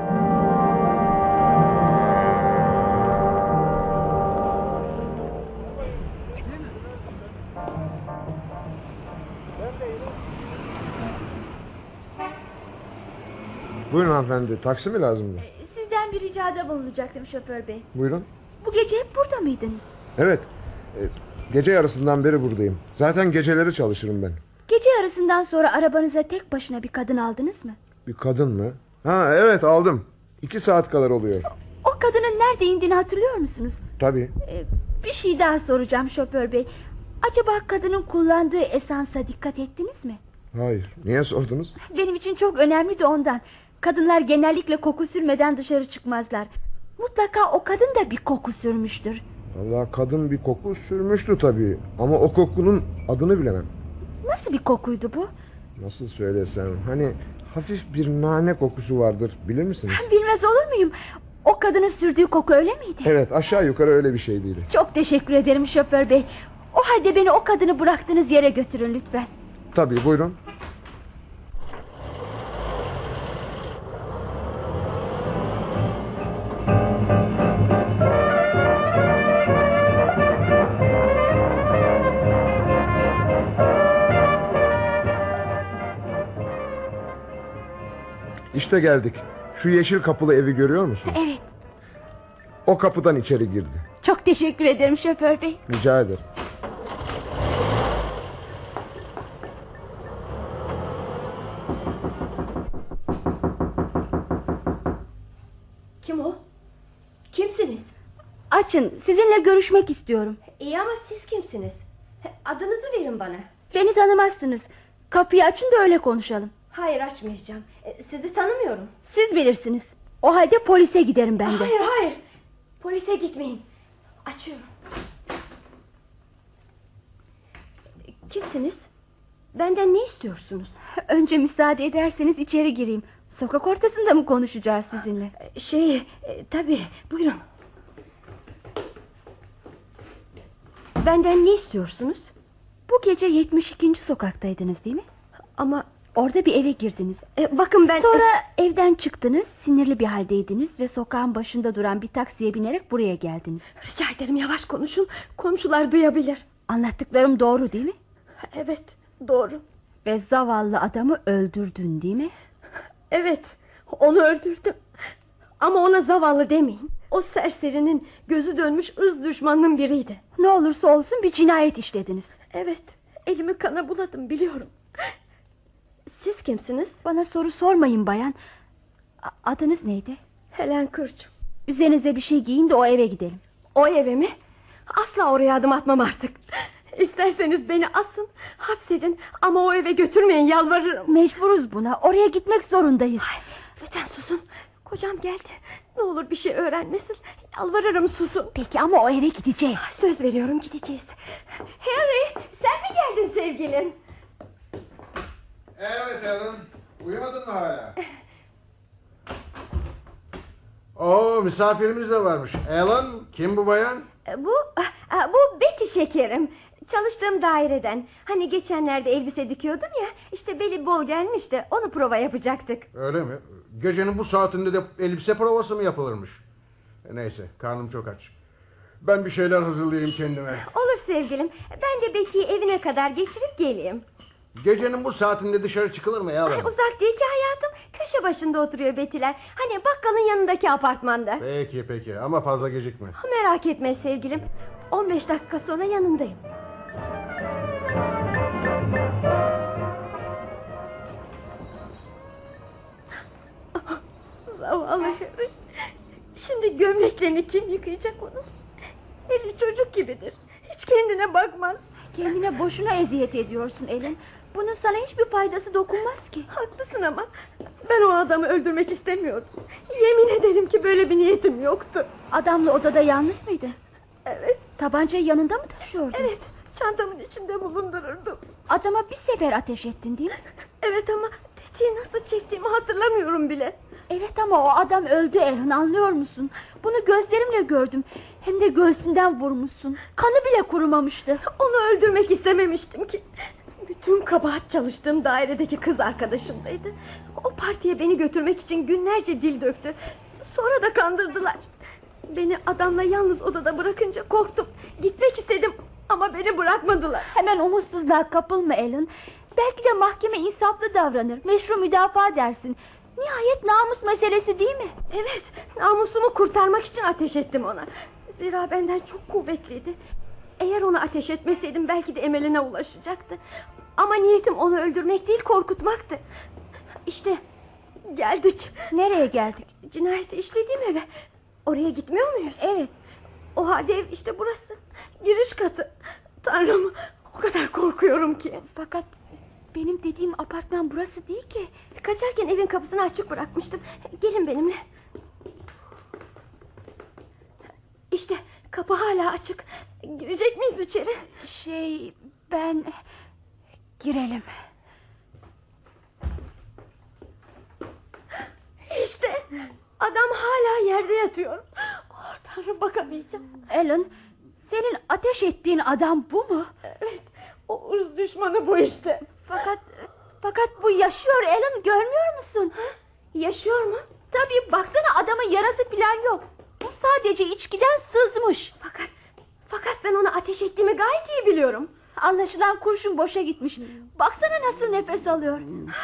Buyurun hanımefendi, taksi mi lazımdı? Sizden bir ricada bulunacaktım şoför bey. Buyurun. Bu gece hep burada mıydınız? Evet, gece yarısından beri buradayım. Zaten geceleri çalışırım ben. Gece yarısından sonra arabanıza tek başına bir kadın aldınız mı? Bir kadın mı? Ha evet, aldım. 2 saat kadar oluyor. O kadının nerede indiğini hatırlıyor musunuz? Tabii. Bir şey daha soracağım şoför bey. Acaba kadının kullandığı esansa dikkat ettiniz mi? Hayır. Niye sordunuz? Benim için çok önemli de ondan. Kadınlar genellikle koku sürmeden dışarı çıkmazlar. Mutlaka o kadın da bir koku sürmüştür. Vallahi kadın bir koku sürmüştü tabii. Ama o kokunun adını bilemem. Nasıl bir kokuydu bu? Nasıl söylesem, hani hafif bir nane kokusu vardır, bilir misiniz? Bilmez olur muyum? O kadının sürdüğü koku öyle miydi? Evet, aşağı yukarı öyle bir şeydi. Çok teşekkür ederim şoför bey. O halde beni o kadını bıraktığınız yere götürün lütfen. Tabii, buyurun. İşte geldik. Şu yeşil kapılı evi görüyor musun? Evet. O kapıdan içeri girdi. Çok teşekkür ederim şoför bey. Rica ederim. Kim o? Kimsiniz? Açın, sizinle görüşmek istiyorum. İyi ama siz kimsiniz? Adınızı verin bana. Beni tanımazsınız. Kapıyı açın da öyle konuşalım. Hayır, açmayacağım. Sizi tanımıyorum. Siz bilirsiniz. O halde polise giderim ben de. Hayır. Polise gitmeyin. Açıyorum. Kimsiniz? Benden ne istiyorsunuz? Önce müsaade ederseniz içeri gireyim. Sokak ortasında mı konuşacağız sizinle? Tabii, buyurun. Benden ne istiyorsunuz? Bu gece 72. sokaktaydınız değil mi? Ama orada bir eve girdiniz. Bakın ben... Sonra evden çıktınız, sinirli bir haldeydiniz ve sokağın başında duran bir taksiye binerek buraya geldiniz. Rica ederim, yavaş konuşun. Komşular duyabilir. Anlattıklarım doğru değil mi? Evet, doğru. Ve zavallı adamı öldürdün değil mi? Evet, onu öldürdüm. Ama ona zavallı demeyin. O serserinin gözü dönmüş ırz düşmanının biriydi. Ne olursa olsun bir cinayet işlediniz. Evet, elimi kana buladım, biliyorum. Siz kimsiniz? Bana soru sormayın bayan. Adınız neydi? Helen Kırç. Üzerinize bir şey giyin de o eve gidelim. O eve mi? Asla oraya adım atmam artık. İsterseniz beni asın, hapsedin, ama o eve götürmeyin, yalvarırım. Mecburuz buna, oraya gitmek zorundayız. Ay, lütfen susun. Kocam geldi. Ne olur bir şey öğrenmesin. Yalvarırım, susun. Peki ama o eve gideceğiz. Söz veriyorum, gideceğiz. Harry, sen mi geldin sevgilim? Evet Alan. Uyumadın mı hala? Oo, misafirimiz de varmış. Alan, kim bu bayan? Bu Betty şekerim. Çalıştığım daireden. Hani geçenlerde elbise dikiyordum ya. İşte beli bol gelmiş de onu prova yapacaktık. Öyle mi? Gecenin bu saatinde de elbise provası mı yapılırmış? Neyse, karnım çok aç. Ben bir şeyler hazırlayayım kendime. Olur sevgilim. Ben de Betty'yi evine kadar geçirip geleyim. Gecenin bu saatinde dışarı çıkılır mı ya? Uzak değil ki hayatım. Köşe başında oturuyor Betty'ler. Hani bakkalın yanındaki apartmanda. Peki ama fazla gecikme. Merak etme sevgilim. 15 dakika sonra yanındayım. Zavallı Harry. Şimdi gömleklerini kim yıkayacak onu? Harry çocuk gibidir. Hiç kendine bakmaz. Kendine boşuna eziyet ediyorsun Ellen. Bunun sana hiçbir faydası dokunmaz ki. Haklısın ama ben o adamı öldürmek istemiyordum. Yemin ederim ki böyle bir niyetim yoktu. Adamla odada yalnız mıydın? Evet. Tabancayı yanında mı taşıyordun? Evet, çantamın içinde bulundururdum. Adama bir sefer ateş ettin değil mi? Evet ama tetiği nasıl çektiğimi hatırlamıyorum bile. Evet ama o adam öldü Ellen, anlıyor musun? Bunu gözlerimle gördüm. Hem de göğsünden vurmuşsun. Kanı bile kurumamıştı. Onu öldürmek istememiştim ki. Bütün kabahat çalıştığım dairedeki kız arkadaşımdaydı. O partiye beni götürmek için günlerce dil döktü. Sonra da kandırdılar. Beni adamla yalnız odada bırakınca korktum. Gitmek istedim ama beni bırakmadılar. Hemen umutsuzluğa kapılma Ellen. Belki de mahkeme insaflı davranır. Meşru müdafaa dersin. Nihayet namus meselesi değil mi? Evet, namusumu kurtarmak için ateş ettim ona. Zira benden çok kuvvetliydi. Eğer onu ateş etmeseydim belki de emeline ulaşacaktı. Ama niyetim onu öldürmek değil, korkutmaktı. İşte geldik. Nereye geldik? Cinayeti işlediğim eve. Oraya gitmiyor muyuz? Evet. O halde ev işte burası. Giriş katı. Tanrım, o kadar korkuyorum ki. Fakat benim dediğim apartman burası değil ki. Kaçarken evin kapısını açık bırakmıştım. Gelin benimle. İşte kapı hala açık. Girecek miyiz içeri? Ben... Girelim. İşte adam hala yerde yatıyor. Oh, Tanrım, bakamayacağım. Alan, senin ateş ettiğin adam bu mu? Evet, o ırz düşmanı bu işte. Fakat bu yaşıyor Alan, görmüyor musun? Yaşıyor mu? Tabii, baksana, adamın yarası falan yok. Bu sadece içkiden sızmış. Fakat ben ona ateş ettiğimi gayet iyi biliyorum. Anlaşılan kurşun boşa gitmiş. Baksana nasıl nefes alıyor.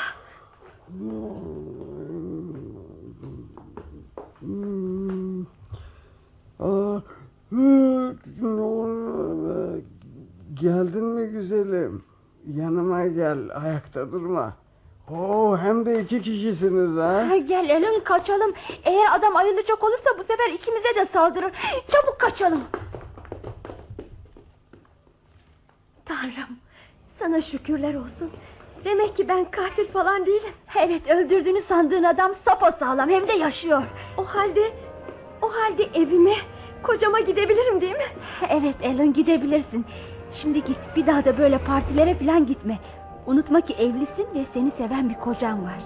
Geldin mi güzelim? Yanıma gel, ayakta durma. Hem de 2 kişisiniz ha. Gel Alan, kaçalım. Eğer adam ayılacak olursa bu sefer ikimize de saldırır. Çabuk kaçalım. Tanrım, sana şükürler olsun. Demek ki ben katil falan değilim. Evet, öldürdüğünü sandığın adam sapasağlam, hem de yaşıyor. O halde evime, kocama gidebilirim değil mi? Evet Alan, gidebilirsin. Şimdi git, bir daha da böyle partilere falan gitme. Unutma ki evlisin ve seni seven bir kocan var.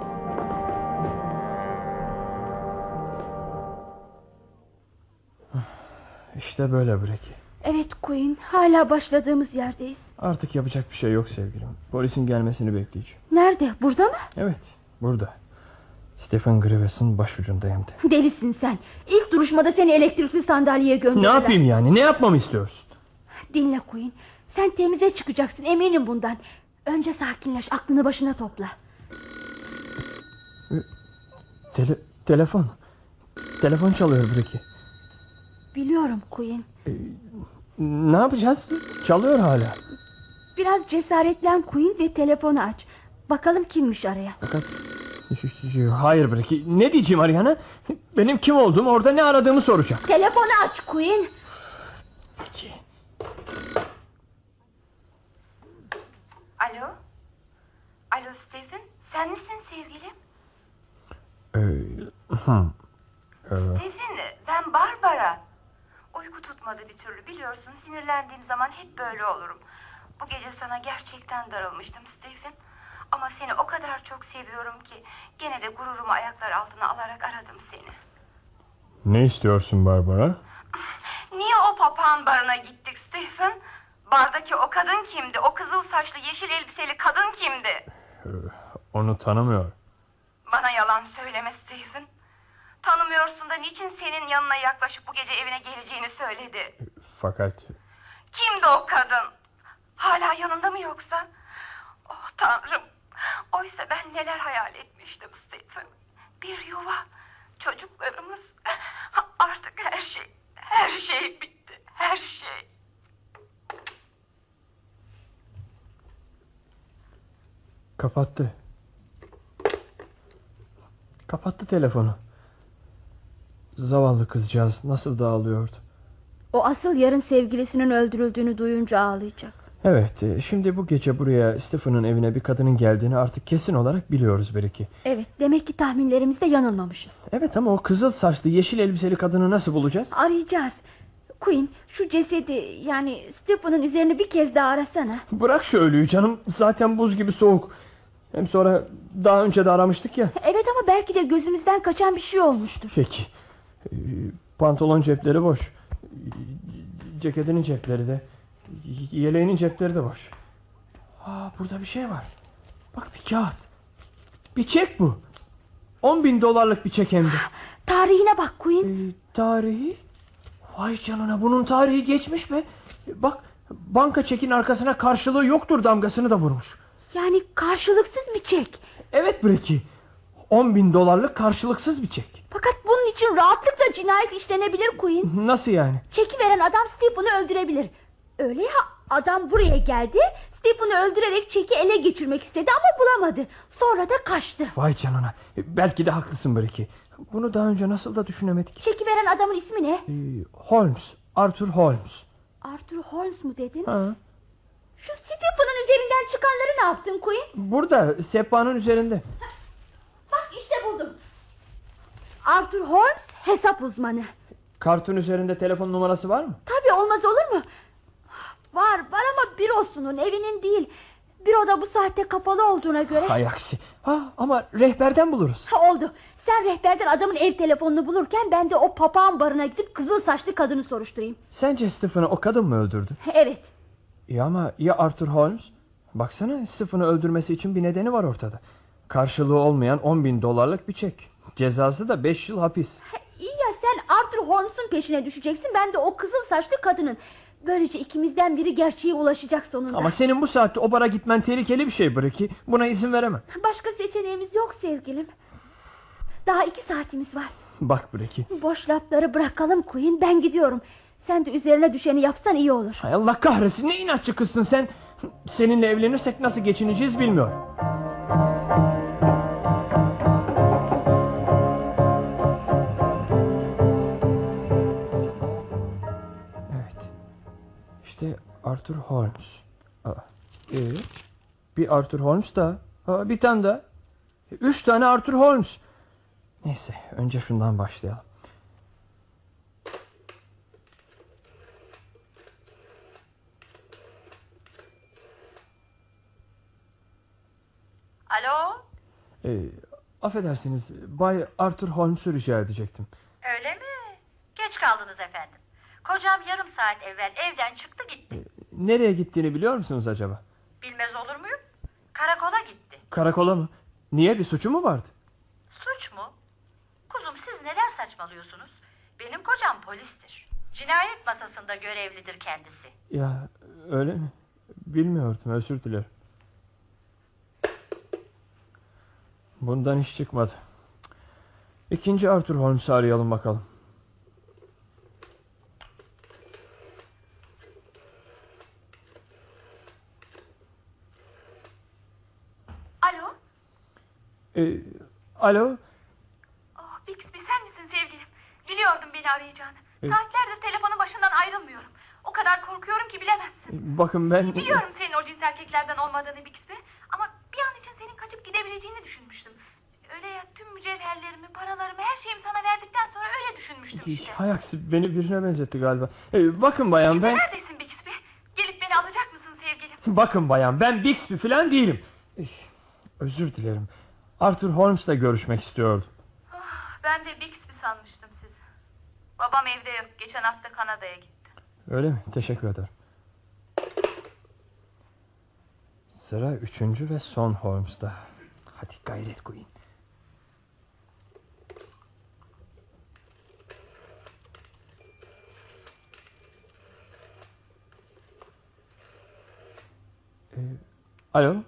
İşte böyle Breki. Evet Queen, hala başladığımız yerdeyiz. Artık yapacak bir şey yok sevgilim. Polisin gelmesini bekleyeceğim. Nerede, burada mı? Evet, burada. Stephen Grives'in başucundayım de. Delisin sen. İlk duruşmada seni elektrikli sandalyeye gönderdiler. Ne yapayım yani, ne yapmamı istiyorsun? Dinle Queen, sen temize çıkacaksın, eminim bundan. Önce sakinleş, aklını başına topla. Telefon. Telefon çalıyor Breki. Biliyorum Queen. Ne yapacağız? Çalıyor hala. Biraz cesaretlen Queen ve telefonu aç. Bakalım kimmiş arayan. Fakat... Hayır Breki, ne diyeceğim arayana? Benim kim olduğumu, orada ne aradığımı soracak. Telefonu aç Queen. Peki. Alo? Alo Stephen, sen misin sevgilim? Stephen, ben Barbara. Uyku tutmadı bir türlü, biliyorsun, sinirlendiğim zaman hep böyle olurum. Bu gece sana gerçekten darılmıştım Stephen. Ama seni o kadar çok seviyorum ki gene de gururumu ayaklar altına alarak aradım seni. Ne istiyorsun Barbara? Niye o papağan barına gittik Stephen? Bardaki o kadın kimdi? O kızıl saçlı yeşil elbiseli kadın kimdi? Onu tanımıyor. Bana yalan söyleme Stephen. Tanımıyorsun da niçin senin yanına yaklaşıp bu gece evine geleceğini söyledi? Fakat... Kimdi o kadın? Hala yanında mı yoksa? Oh Tanrım. Oysa ben neler hayal etmiştim Stephen. Bir yuva, çocuklarımız. Artık her şey bitti. Her şey. Kapattı. Kapattı telefonu. Zavallı kızcağız nasıl da ağlıyordu. O asıl yarın sevgilisinin öldürüldüğünü duyunca ağlayacak. Evet, şimdi bu gece buraya Stephen'ın evine bir kadının geldiğini artık kesin olarak biliyoruz belki. Evet, demek ki tahminlerimizde yanılmamışız. Evet, ama o kızıl saçlı yeşil elbiseli kadını nasıl bulacağız? Arayacağız. Queen, şu cesedi, yani Stephen'ın üzerini bir kez daha arasana. Bırak şu ölüyü canım, zaten buz gibi soğuk. Hem sonra daha önce de aramıştık ya. Evet, ama belki de gözümüzden kaçan bir şey olmuştur. Peki. Pantolon cepleri boş. Ceketinin cepleri de. Yeleğinin cepleri de boş. Burada bir şey var. Bak, bir kağıt. Bir çek bu. $10.000 bir çek hem de. Tarihine bak Queen. Tarihi? Vay canına, bunun tarihi geçmiş be. Bak, banka çekin arkasına karşılığı yoktur damgasını da vurmuş. Yani karşılıksız bir çek. Evet Breki. $10.000 karşılıksız bir çek. Fakat bunun için rahatlıkla cinayet işlenebilir Queen. Nasıl yani? Çeki veren adam Stephen'ı öldürebilir. Öyle ya, adam buraya geldi, Stephen'ı öldürerek çeki ele geçirmek istedi ama bulamadı. Sonra da kaçtı. Vay canına. Belki de haklısın Breki. Bunu daha önce nasıl da düşünemedik. Çeki veren adamın ismi ne? Holmes. Arthur Holmes. Arthur Holmes mu dedin? Ha. Şu Stephen'ın üzerinden çıkanları ne yaptın Queen? Burada sehpanın üzerinde. Bak işte buldum. Arthur Holmes hesap uzmanı. Kartın üzerinde telefon numarası var mı? Tabii, olmaz olur mu? Var ama bürosunun, evinin değil. Büroda bu saatte kapalı olduğuna göre. Hay aksi. Ama rehberden buluruz. Oldu. Sen rehberden adamın ev telefonunu bulurken ben de o papağan barına gidip kızıl saçlı kadını soruşturayım. Sence Stephen'ı o kadın mı öldürdü? Evet. İyi ama ya Arthur Holmes? Baksana, Stephen'ı öldürmesi için bir nedeni var ortada. Karşılığı olmayan $10.000 bir çek. Cezası da 5 yıl hapis. İyi ya, sen Arthur Holmes'un peşine düşeceksin, ben de o kızıl saçlı kadının. Böylece ikimizden biri gerçeğe ulaşacak sonunda. Ama senin bu saatte o bara gitmen tehlikeli bir şey Bricky. Buna izin veremem. Başka seçeneğimiz yok sevgilim. Daha 2 saatimiz var. Bak Bricky. Boş lafları bırakalım Queen, ben gidiyorum. Sen de üzerine düşeni yapsan iyi olur. Hay Allah kahretsin, ne inatçı kızsın sen. Seninle evlenirsek nasıl geçineceğiz bilmiyorum. Evet. İşte Arthur Holmes. Bir Arthur Holmes da. Bir tane daha. 3 tane Arthur Holmes. Neyse, önce şundan başlayalım. Alo? Affedersiniz, Bay Arthur Holmes'u rica edecektim. Öyle mi? Geç kaldınız efendim. Kocam yarım saat evvel evden çıktı gitti. Nereye gittiğini biliyor musunuz acaba? Bilmez olur muyum? Karakola gitti. Karakola mı? Niye, bir suçu mu vardı? Suç mu? Kuzum, siz neler saçmalıyorsunuz? Benim kocam polistir. Cinayet masasında görevlidir kendisi. Ya öyle mi? Bilmiyordum, özür dilerim. Bundan hiç çıkmadı. İkinci Arthur Holmes'u arayalım bakalım. Alo? Alo? Oh, Bixby, sen misin sevgilim? Biliyordum beni arayacağını. Saatlerdir telefonun başından ayrılmıyorum. O kadar korkuyorum ki bilemezsin. Bakın ben... Biliyorum senin o cins erkeklerden olmadığını Bixby. Ama bir an için senin kaçıp gidebileceğini düşünmüştüm. Öyle ya, tüm mücevherlerimi, paralarımı, her şeyimi sana verdikten sonra öyle düşünmüştüm işte. Hay aksi, beni birine benzetti galiba. Bakın bayan, Şimdi ben... neredesin Bixby? Gelip beni alacak mısın sevgilim? Bakın bayan, ben Bixby falan değilim. Özür dilerim. Arthur Holmes'la görüşmek istiyordum. Ben de Bixby sanmıştım sizi. Babam evde yok. Geçen hafta Kanada'ya gitti. Öyle mi? Teşekkür ederim. Sıra 3. ve son Holmes'ta. Hadi gayret Queen. Alo?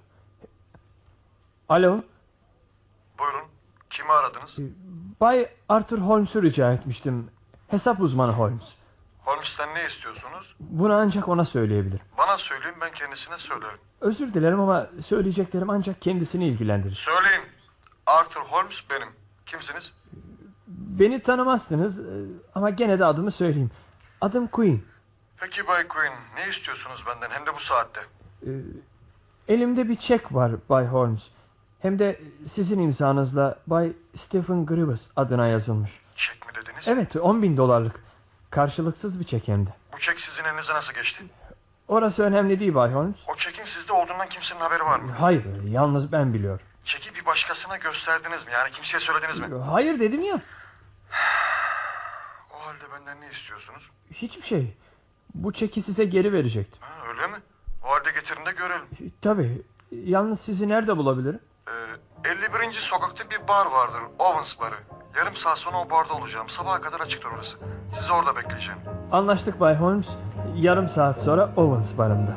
Alo? Buyurun. Kimi aradınız? Bay Arthur Holmes'u rica etmiştim. Hesap uzmanı Holmes. Holmes'ten ne istiyorsunuz? Bunu ancak ona söyleyebilirim. Bana söyleyin, ben kendisine söylerim. Özür dilerim ama söyleyeceklerim ancak kendisini ilgilendirir. Söyleyin. Arthur Holmes benim. Kimsiniz? Beni tanımazsınız ama gene de adımı söyleyeyim. Adım Queen. Peki Bay Queen, ne istiyorsunuz benden, hem de bu saatte? Elimde bir çek var Bay Holmes. Hem de sizin imzanızla Bay Stephen Grievous adına yazılmış. Çek mi dediniz? Evet, $10.000. Karşılıksız bir çek hem de. Bu çek sizin elinize nasıl geçti? Orası önemli değil Bay Holmes. O çekin sizde olduğundan kimsenin haberi var mı? Hayır, yalnız ben biliyorum. Çeki bir başkasına gösterdiniz mi? Yani kimseye söylediniz mi? Hayır dedim ya. O halde benden ne istiyorsunuz? Hiçbir şey. Bu çeki size geri verecektim. Öyle mi? O halde getirin de görelim. Tabii. Yalnız sizi nerede bulabilirim? 51. sokakta bir bar vardır. Owens barı. Yarım saat sonra o barda olacağım. Sabaha kadar açıktır orası. Sizi orada bekleyeceğim. Anlaştık Bay Holmes. Yarım saat sonra Owens barında.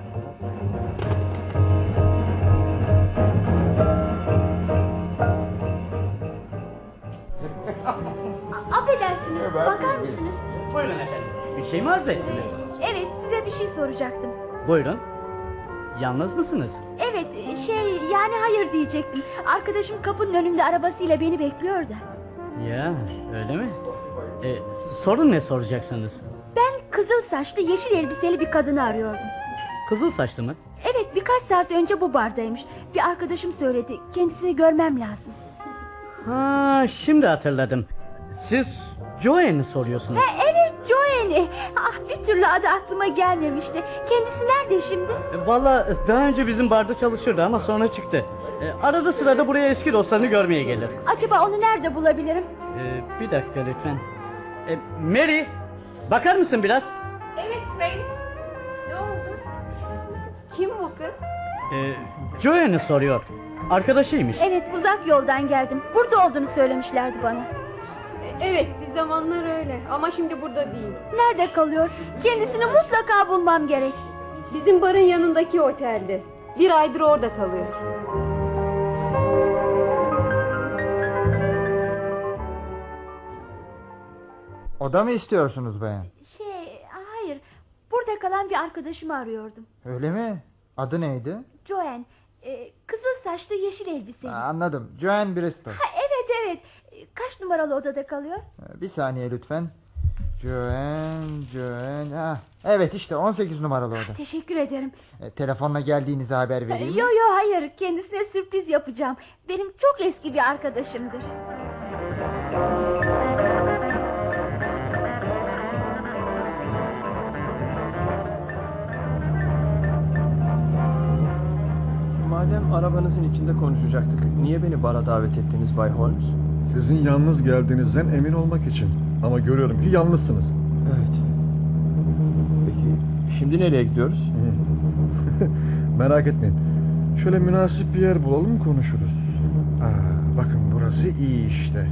Affedersiniz, bakar mısınız? Buyurun efendim. Bir şey mi arz ettiniz? Evet, size bir şey soracaktım. Buyurun. Yalnız mısınız? Evet, yani hayır diyecektim. Arkadaşım kapının önünde arabasıyla beni bekliyor da. Ya öyle mi? Sorun ne soracaksınız? Ben Kızıl saçlı, yeşil elbiseli bir kadını arıyordum. Kızıl saçlı mı? Evet, birkaç saat önce bu bardaymış. Bir arkadaşım söyledi. Kendisini görmem lazım. Ha, şimdi hatırladım. Siz Joanne'i soruyorsunuz. Evet, Joanne. Bir türlü adı aklıma gelmemişti. Kendisi nerede şimdi? Vallahi daha önce bizim barda çalışırdı ama sonra çıktı. Arada sırada buraya eski dostlarını görmeye gelir. Acaba onu nerede bulabilirim? Bir dakika lütfen. Mary, bakar mısın biraz? Evet Frank. Ne oldu? Kim bu kız? Joanne'i soruyor. Arkadaşıymış. Evet, uzak yoldan geldim. Burada olduğunu söylemişlerdi bana. Evet, bir zamanlar öyle ama şimdi burada değil. Nerede kalıyor? Kendisini mutlaka bulmam gerek. Bizim barın yanındaki otelde. Bir aydır orada kalıyor. Oda mı istiyorsunuz bayan? Hayır. Burada kalan bir arkadaşımı arıyordum. Öyle mi? Adı neydi? Joanne. Kızıl saçlı, yeşil elbiseli. Anladım. Joanne Bristol. Evet. Kaç numaralı odada kalıyor? Bir saniye lütfen. Joanne. Evet işte 18 numaralı oda. Teşekkür ederim. Telefonla geldiğinizi haber vereyim mi? Yo hayır, kendisine sürpriz yapacağım. Benim çok eski bir arkadaşımdır. Madem arabanızın içinde konuşacaktık, niye beni bara davet ettiniz Bay Holmes? Sizin yalnız geldiğinizden emin olmak için. Ama görüyorum ki yalnızsınız. Evet. Peki şimdi nereye gidiyoruz? Merak etmeyin. Şöyle münasip bir yer bulalım, konuşuruz. Bakın burası iyi işte.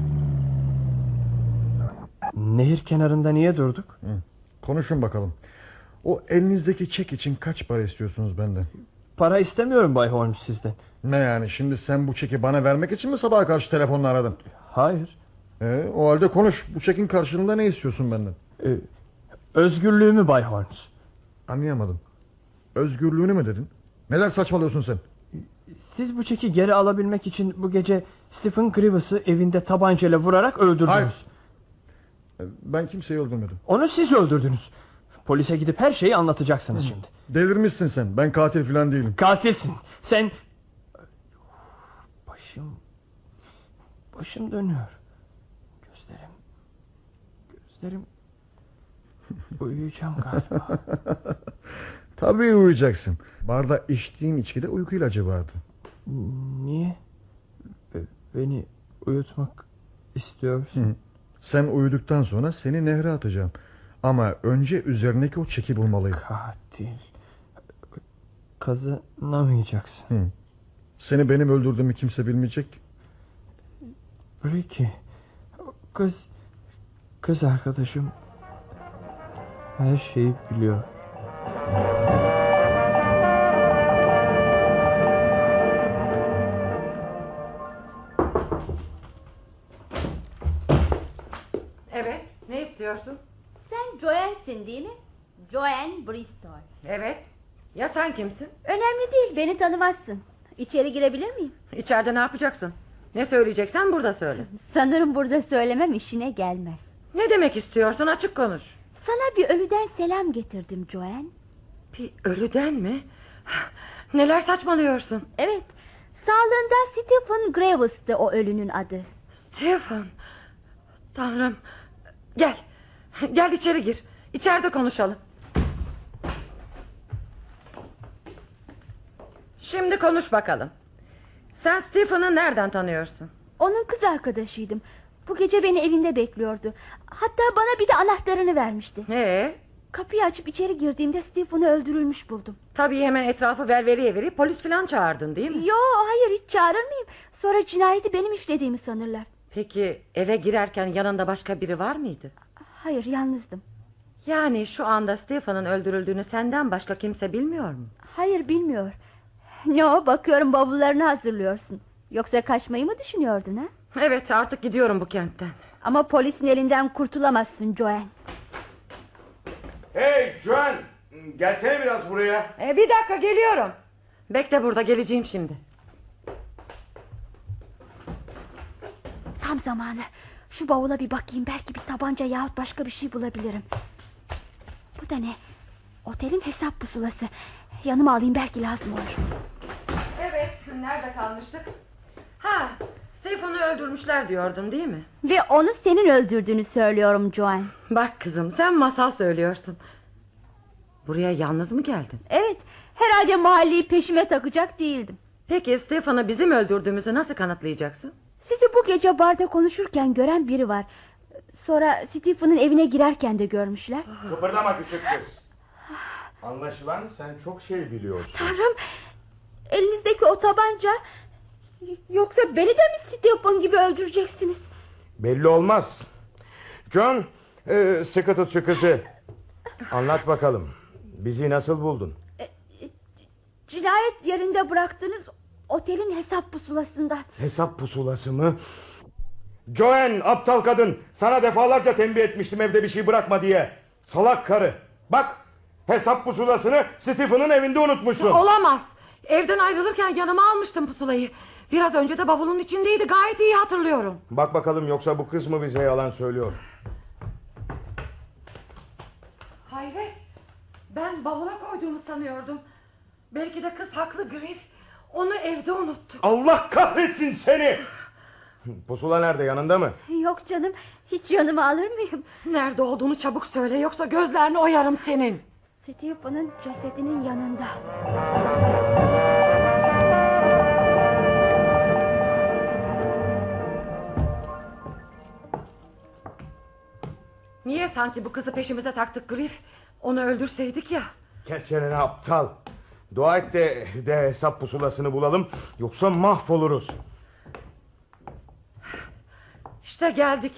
Nehir kenarında niye durduk? Konuşun bakalım. O elinizdeki çek için kaç para istiyorsunuz benden? Para istemiyorum Bay Holmes sizden. Ne yani, şimdi sen bu çeki bana vermek için mi sabaha karşı telefonla aradın? Hayır. O halde konuş. Bu çekin karşılığında ne istiyorsun benden? Özgürlüğümü Bay Holmes. Anlayamadım. Özgürlüğünü mü dedin? Neler saçmalıyorsun sen? Siz bu çeki geri alabilmek için bu gece Stephen Grieves'ı evinde tabancayla vurarak öldürdünüz. Hayır. Ben kimseyi öldürmedim. Onu siz öldürdünüz. Polise gidip her şeyi anlatacaksınız şimdi. Delirmişsin sen. Ben katil falan değilim. Katilsin. Sen... Başım dönüyor. Gözlerim... Uyuyacağım galiba. Tabii uyuyacaksın. Barda içtiğin içkide uyku ilacı vardı. Niye? Beni uyutmak istiyorsun. Sen uyuduktan sonra seni nehre atacağım. Ama önce üzerindeki o çeki bulmalıyım. Katil. Kazanamayacaksın. Seni benim öldürdüğümü kimse bilmeyecek. Ricky. Kız arkadaşım her şeyi biliyor. Evet, ne istiyorsun? Sen Joanne'sin değil mi? Joanne Bristol. Evet. Ya sen kimsin? Önemli değil, beni tanımazsın. İçeri girebilir miyim? İçeride ne yapacaksın? Ne söyleyeceksen burada söyle. Sanırım burada söylemem işine gelmez. Ne demek istiyorsun, açık konuş. Sana bir ölüden selam getirdim Joanne. Bir ölüden mi? Neler saçmalıyorsun? Evet, sağlığında Stephen Graves'tı o ölünün adı. Stephen. Tanrım. Gel içeri gir. İçeride konuşalım. Şimdi konuş bakalım. Sen Stephen'ı nereden tanıyorsun? Onun kız arkadaşıydım. Bu gece beni evinde bekliyordu. Hatta bana bir de anahtarını vermişti. Kapıyı açıp içeri girdiğimde Stephen'ı öldürülmüş buldum. Tabii hemen etrafı velveriye verip polis falan çağırdın değil mi? Yo, hayır, hiç çağırır mıyım? Sonra cinayeti benim işlediğimi sanırlar. Peki eve girerken yanında başka biri var mıydı? Hayır, yalnızdım. Yani şu anda Stephen'ın öldürüldüğünü senden başka kimse bilmiyor mu? Hayır, bilmiyor. Ne o, bakıyorum bavullarını hazırlıyorsun. Yoksa kaçmayı mı düşünüyordun ha? Evet, artık gidiyorum bu kentten. Ama polisin elinden kurtulamazsın Joanne. Hey Joanne, gelsene biraz buraya. Bir dakika, geliyorum. Bekle burada, geleceğim şimdi. Tam zamanı. Şu bavula bir bakayım, belki bir tabanca yahut başka bir şey bulabilirim. Bu da ne? Otelin hesap pusulası. Yanıma alayım, belki lazım olur. Evet, nerede kalmıştık? Ha, Stefan'ı öldürmüşler diyordun değil mi? Ve onu senin öldürdüğünü söylüyorum Joan. Bak kızım, sen masal söylüyorsun. Buraya yalnız mı geldin? Evet, herhalde mahalleyi peşime takacak değildim. Peki Stefan'ı bizim öldürdüğümüzü nasıl kanıtlayacaksın? Sizi bu gece barda konuşurken gören biri var. Sonra Stephen'ın evine girerken de görmüşler. Kıpırdama küçük kız. Anlaşılan sen çok şey biliyorsun. Tanrım, elinizdeki o tabanca... Yoksa beni de mi Stephen gibi öldüreceksiniz? Belli olmaz. John, sıkı tut şu kızı. Anlat bakalım. Bizi nasıl buldun? Cinayet yerinde bıraktığınız otelin hesap pusulasından. Hesap pusulası mı? Joan, aptal kadın. Sana defalarca tembih etmiştim evde bir şey bırakma diye. Salak karı. Bak, hesap pusulasını Stephen'ın evinde unutmuşsun. Olamaz. Evden ayrılırken yanıma almıştım pusulayı. Biraz önce de bavulun içindeydi, gayet iyi hatırlıyorum. Bak bakalım, yoksa bu kız mı bize yalan söylüyor? Hayret. Ben bavula koyduğumu sanıyordum. Belki de kız haklı Griff. Onu evde unuttu. Allah kahretsin seni! Pusula nerede, yanında mı? Yok canım, hiç yanıma alır mıyım? Nerede olduğunu çabuk söyle, yoksa gözlerini oyarım senin. Stephen'ın cesedinin yanında. Niye sanki bu kızı peşimize taktık Griff? Onu öldürseydik ya. Kes çeneni aptal. Dua et de hesap pusulasını bulalım, yoksa mahvoluruz. İşte geldik.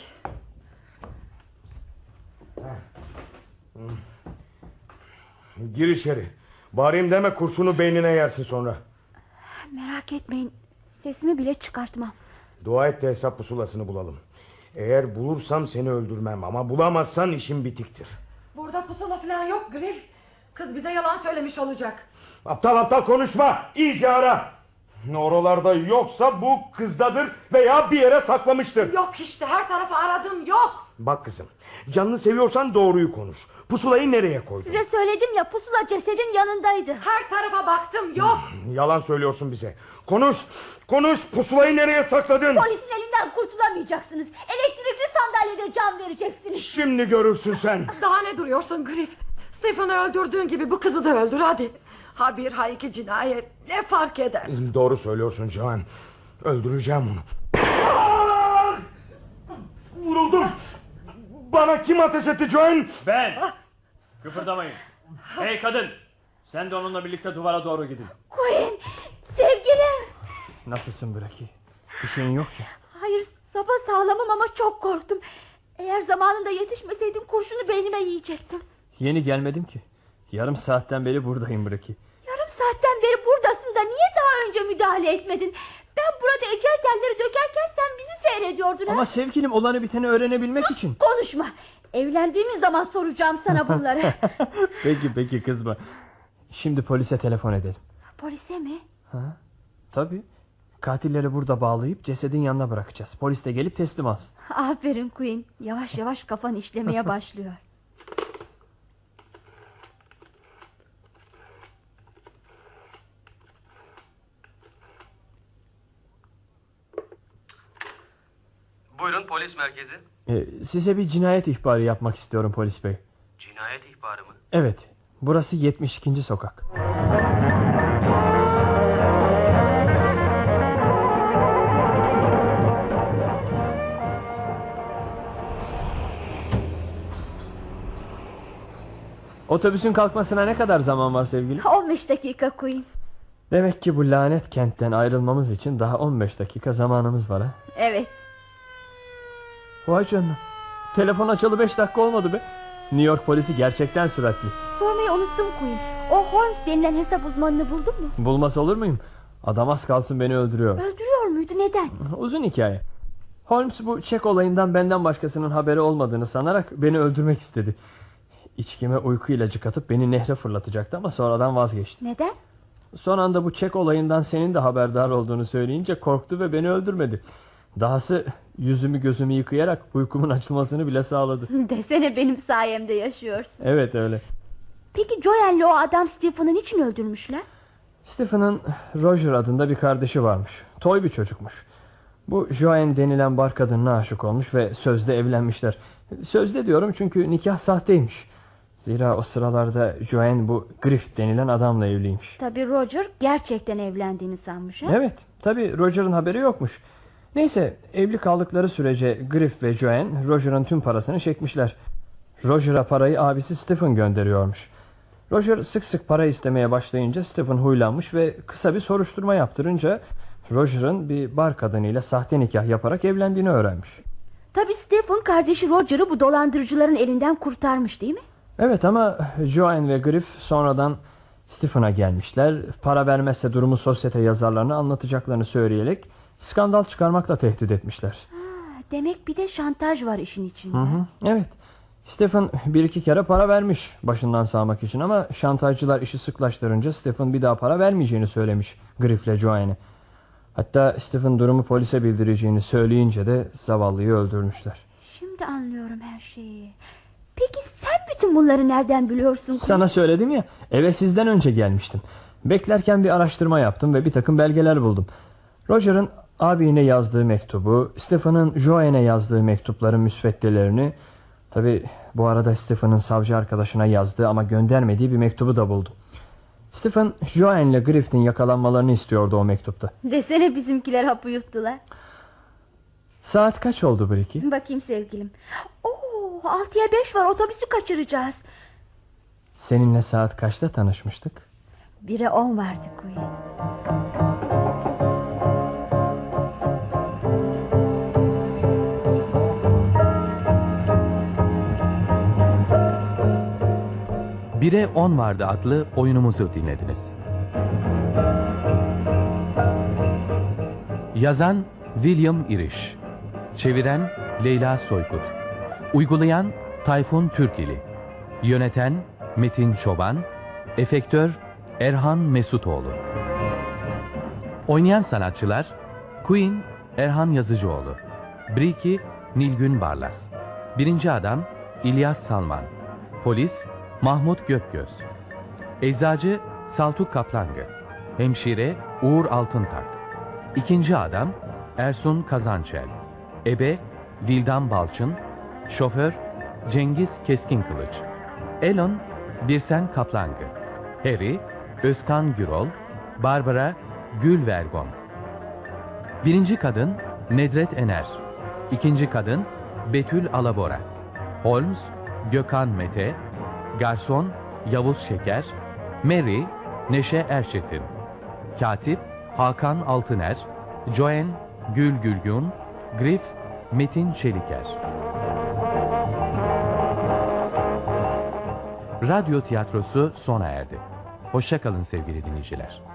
Gir içeri. Bağırayım deme, kurşunu beynine yersin sonra. Merak etmeyin, sesimi bile çıkartmam. Dua et de hesap pusulasını bulalım. Eğer bulursam seni öldürmem, ama bulamazsan işim bitiktir. Burada pusula falan yok Griff. Kız bize yalan söylemiş olacak. Aptal aptal konuşma, iyice ara. Oralarda yoksa bu kızdadır veya bir yere saklamıştır. Yok işte, her tarafı aradım, yok. Bak kızım, canını seviyorsan doğruyu konuş. Pusulayı nereye koydun? Size söyledim ya, pusula cesedin yanındaydı. Her tarafa baktım, yok. Yalan söylüyorsun bize. Konuş, konuş, pusulayı nereye sakladın? Polisin elinden kurtulamayacaksınız. Elektrikli sandalyede can vereceksiniz. Şimdi görürsün sen. Daha ne duruyorsun Griff? Stephen'ı öldürdüğün gibi bu kızı da öldür hadi. Ha bir ha iki cinayet, ne fark eder? Doğru söylüyorsun Joan. Öldüreceğim onu. Vuruldum. Bana kim ateş etti Joan? Ben. Kıpırdamayın. Hey kadın, sen de onunla birlikte duvara doğru gidin. Queen, sevgilim. Nasılsın Braki? Bir şeyin yok ya. Hayır, sapasağlamım ama çok korktum. Eğer zamanında yetişmeseydim kurşunu beynime yiyecektim. Yeni gelmedim ki. Yarım saatten beri buradayım Braki. Yarım saatten beri buradasın da niye daha önce müdahale etmedin? Ben burada ecel telleri dökerken sen bizi seyrediyordun. Ama sevgilim, olanı biteni öğrenebilmek için. Konuşma. Evlendiğimiz zaman soracağım sana bunları. Peki kızma. Şimdi polise telefon edelim. Polise mi? Ha? Tabii. Katilleri burada bağlayıp cesedin yanına bırakacağız. Polis de gelip teslim alsın. Aferin Queen. Yavaş yavaş kafan işlemeye başlıyor. Buyurun, polis merkezi. Size bir cinayet ihbarı yapmak istiyorum polis bey. Cinayet ihbarı mı? Evet. Burası 72. sokak. Otobüsün kalkmasına ne kadar zaman var sevgilim? 15 dakika Queen. Demek ki bu lanet kentten ayrılmamız için daha 15 dakika zamanımız var ha? Evet. Vay canına. Telefon açalı 5 dakika olmadı be. New York polisi gerçekten süratli. Sormayı unuttum Queen. O Holmes denilen hesap uzmanını buldun mu? Bulmaz olur muyum? Adam az kalsın beni öldürüyor. Öldürüyor muydu, neden? Uzun hikaye. Holmes bu çek olayından benden başkasının haberi olmadığını sanarak beni öldürmek istedi. İçkime uyku ilacı katıp beni nehre fırlatacaktı ama sonradan vazgeçti. Neden? Son anda bu çek olayından senin de haberdar olduğunu söyleyince korktu ve beni öldürmedi. Dahası yüzümü gözümü yıkayarak uykumun açılmasını bile sağladı. Desene benim sayemde yaşıyorsun. Evet öyle. Peki Joanne'le o adam Stephen'ı niçin öldürmüşler? Stephen'ın Roger adında bir kardeşi varmış. Toy bir çocukmuş. Bu Joanne denilen bar kadınına aşık olmuş ve sözde evlenmişler. Sözde diyorum çünkü nikah sahteymiş. Zira o sıralarda Joanne bu Griff denilen adamla evliymiş. Tabii Roger gerçekten evlendiğini sanmış. Evet, tabii Roger'ın haberi yokmuş. Neyse, evli kaldıkları sürece Griff ve Joanne Roger'ın tüm parasını çekmişler. Roger'a parayı abisi Stephen gönderiyormuş. Roger sık sık para istemeye başlayınca Stephen huylanmış ve kısa bir soruşturma yaptırınca Roger'ın bir bar kadınıyla sahte nikah yaparak evlendiğini öğrenmiş. Tabii Stephen kardeşi Roger'ı bu dolandırıcıların elinden kurtarmış değil mi? Evet ama Joanne ve Griff sonradan Stephen'a gelmişler. Para vermezse durumu sosyete yazarlarına anlatacaklarını söyleyerek skandal çıkarmakla tehdit etmişler. Demek bir de şantaj var işin içinde. Evet. Stephen bir iki kere para vermiş başından sağmak için ama şantajcılar işi sıklaştırınca Stephen bir daha para vermeyeceğini söylemiş Griff'le Joanne'e. Hatta Stephen durumu polise bildireceğini söyleyince de zavallıyı öldürmüşler. Şimdi anlıyorum her şeyi. Peki sen bütün bunları nereden biliyorsun? Sana söyledim ya, eve sizden önce gelmiştim. Beklerken bir araştırma yaptım ve bir takım belgeler buldum. Roger'ın abine yazdığı mektubu, Stephen'ın Joanne'e yazdığı mektupların müsveddelerini, tabi bu arada Stephen'ın savcı arkadaşına yazdığı ama göndermediği bir mektubu da buldum. Stephen, Joanne ile Griff'in yakalanmalarını istiyordu o mektupta. Desene bizimkiler hapı yuttular. Saat kaç oldu Bricky? Bakayım sevgilim. 6'ya 5 var, otobüsü kaçıracağız. Seninle saat kaçta tanışmıştık? 1'e 10 vardı Queen. "1'e 10 vardı" adlı oyunumuzu dinlediniz. Yazan William Irish, çeviren Leyla Soykut, uygulayan Tayfun Türkili, yöneten Metin Çoban, efektör Erhan Mesutoğlu. Oynayan sanatçılar: Queen Erhan Yazıcıoğlu, Bricky Nilgün Barlas, Birinci Adam İlyas Salman, Polis Mahmut Gökgöz, Eczacı Saltuk Kaplangı, Hemşire Uğur Altıntak, İkinci Adam Ersun Kazançel, Ebe Vildan Balçın, Şoför Cengiz Keskinkılıç, Elon Birsen Kaplangı, Harry Özkan Gürol, Barbara Gülvergon. Birinci Kadın Nedret Ener, İkinci Kadın Betül Alabora, Holmes Gökhan Mete, Garson Yavuz Şeker, Mary Neşe Erçetin, Katip Hakan Altıner, Joanne Gül Gülgün, Griff Metin Çeliker. Radyo tiyatrosu sona erdi. Hoşça kalın sevgili dinleyiciler.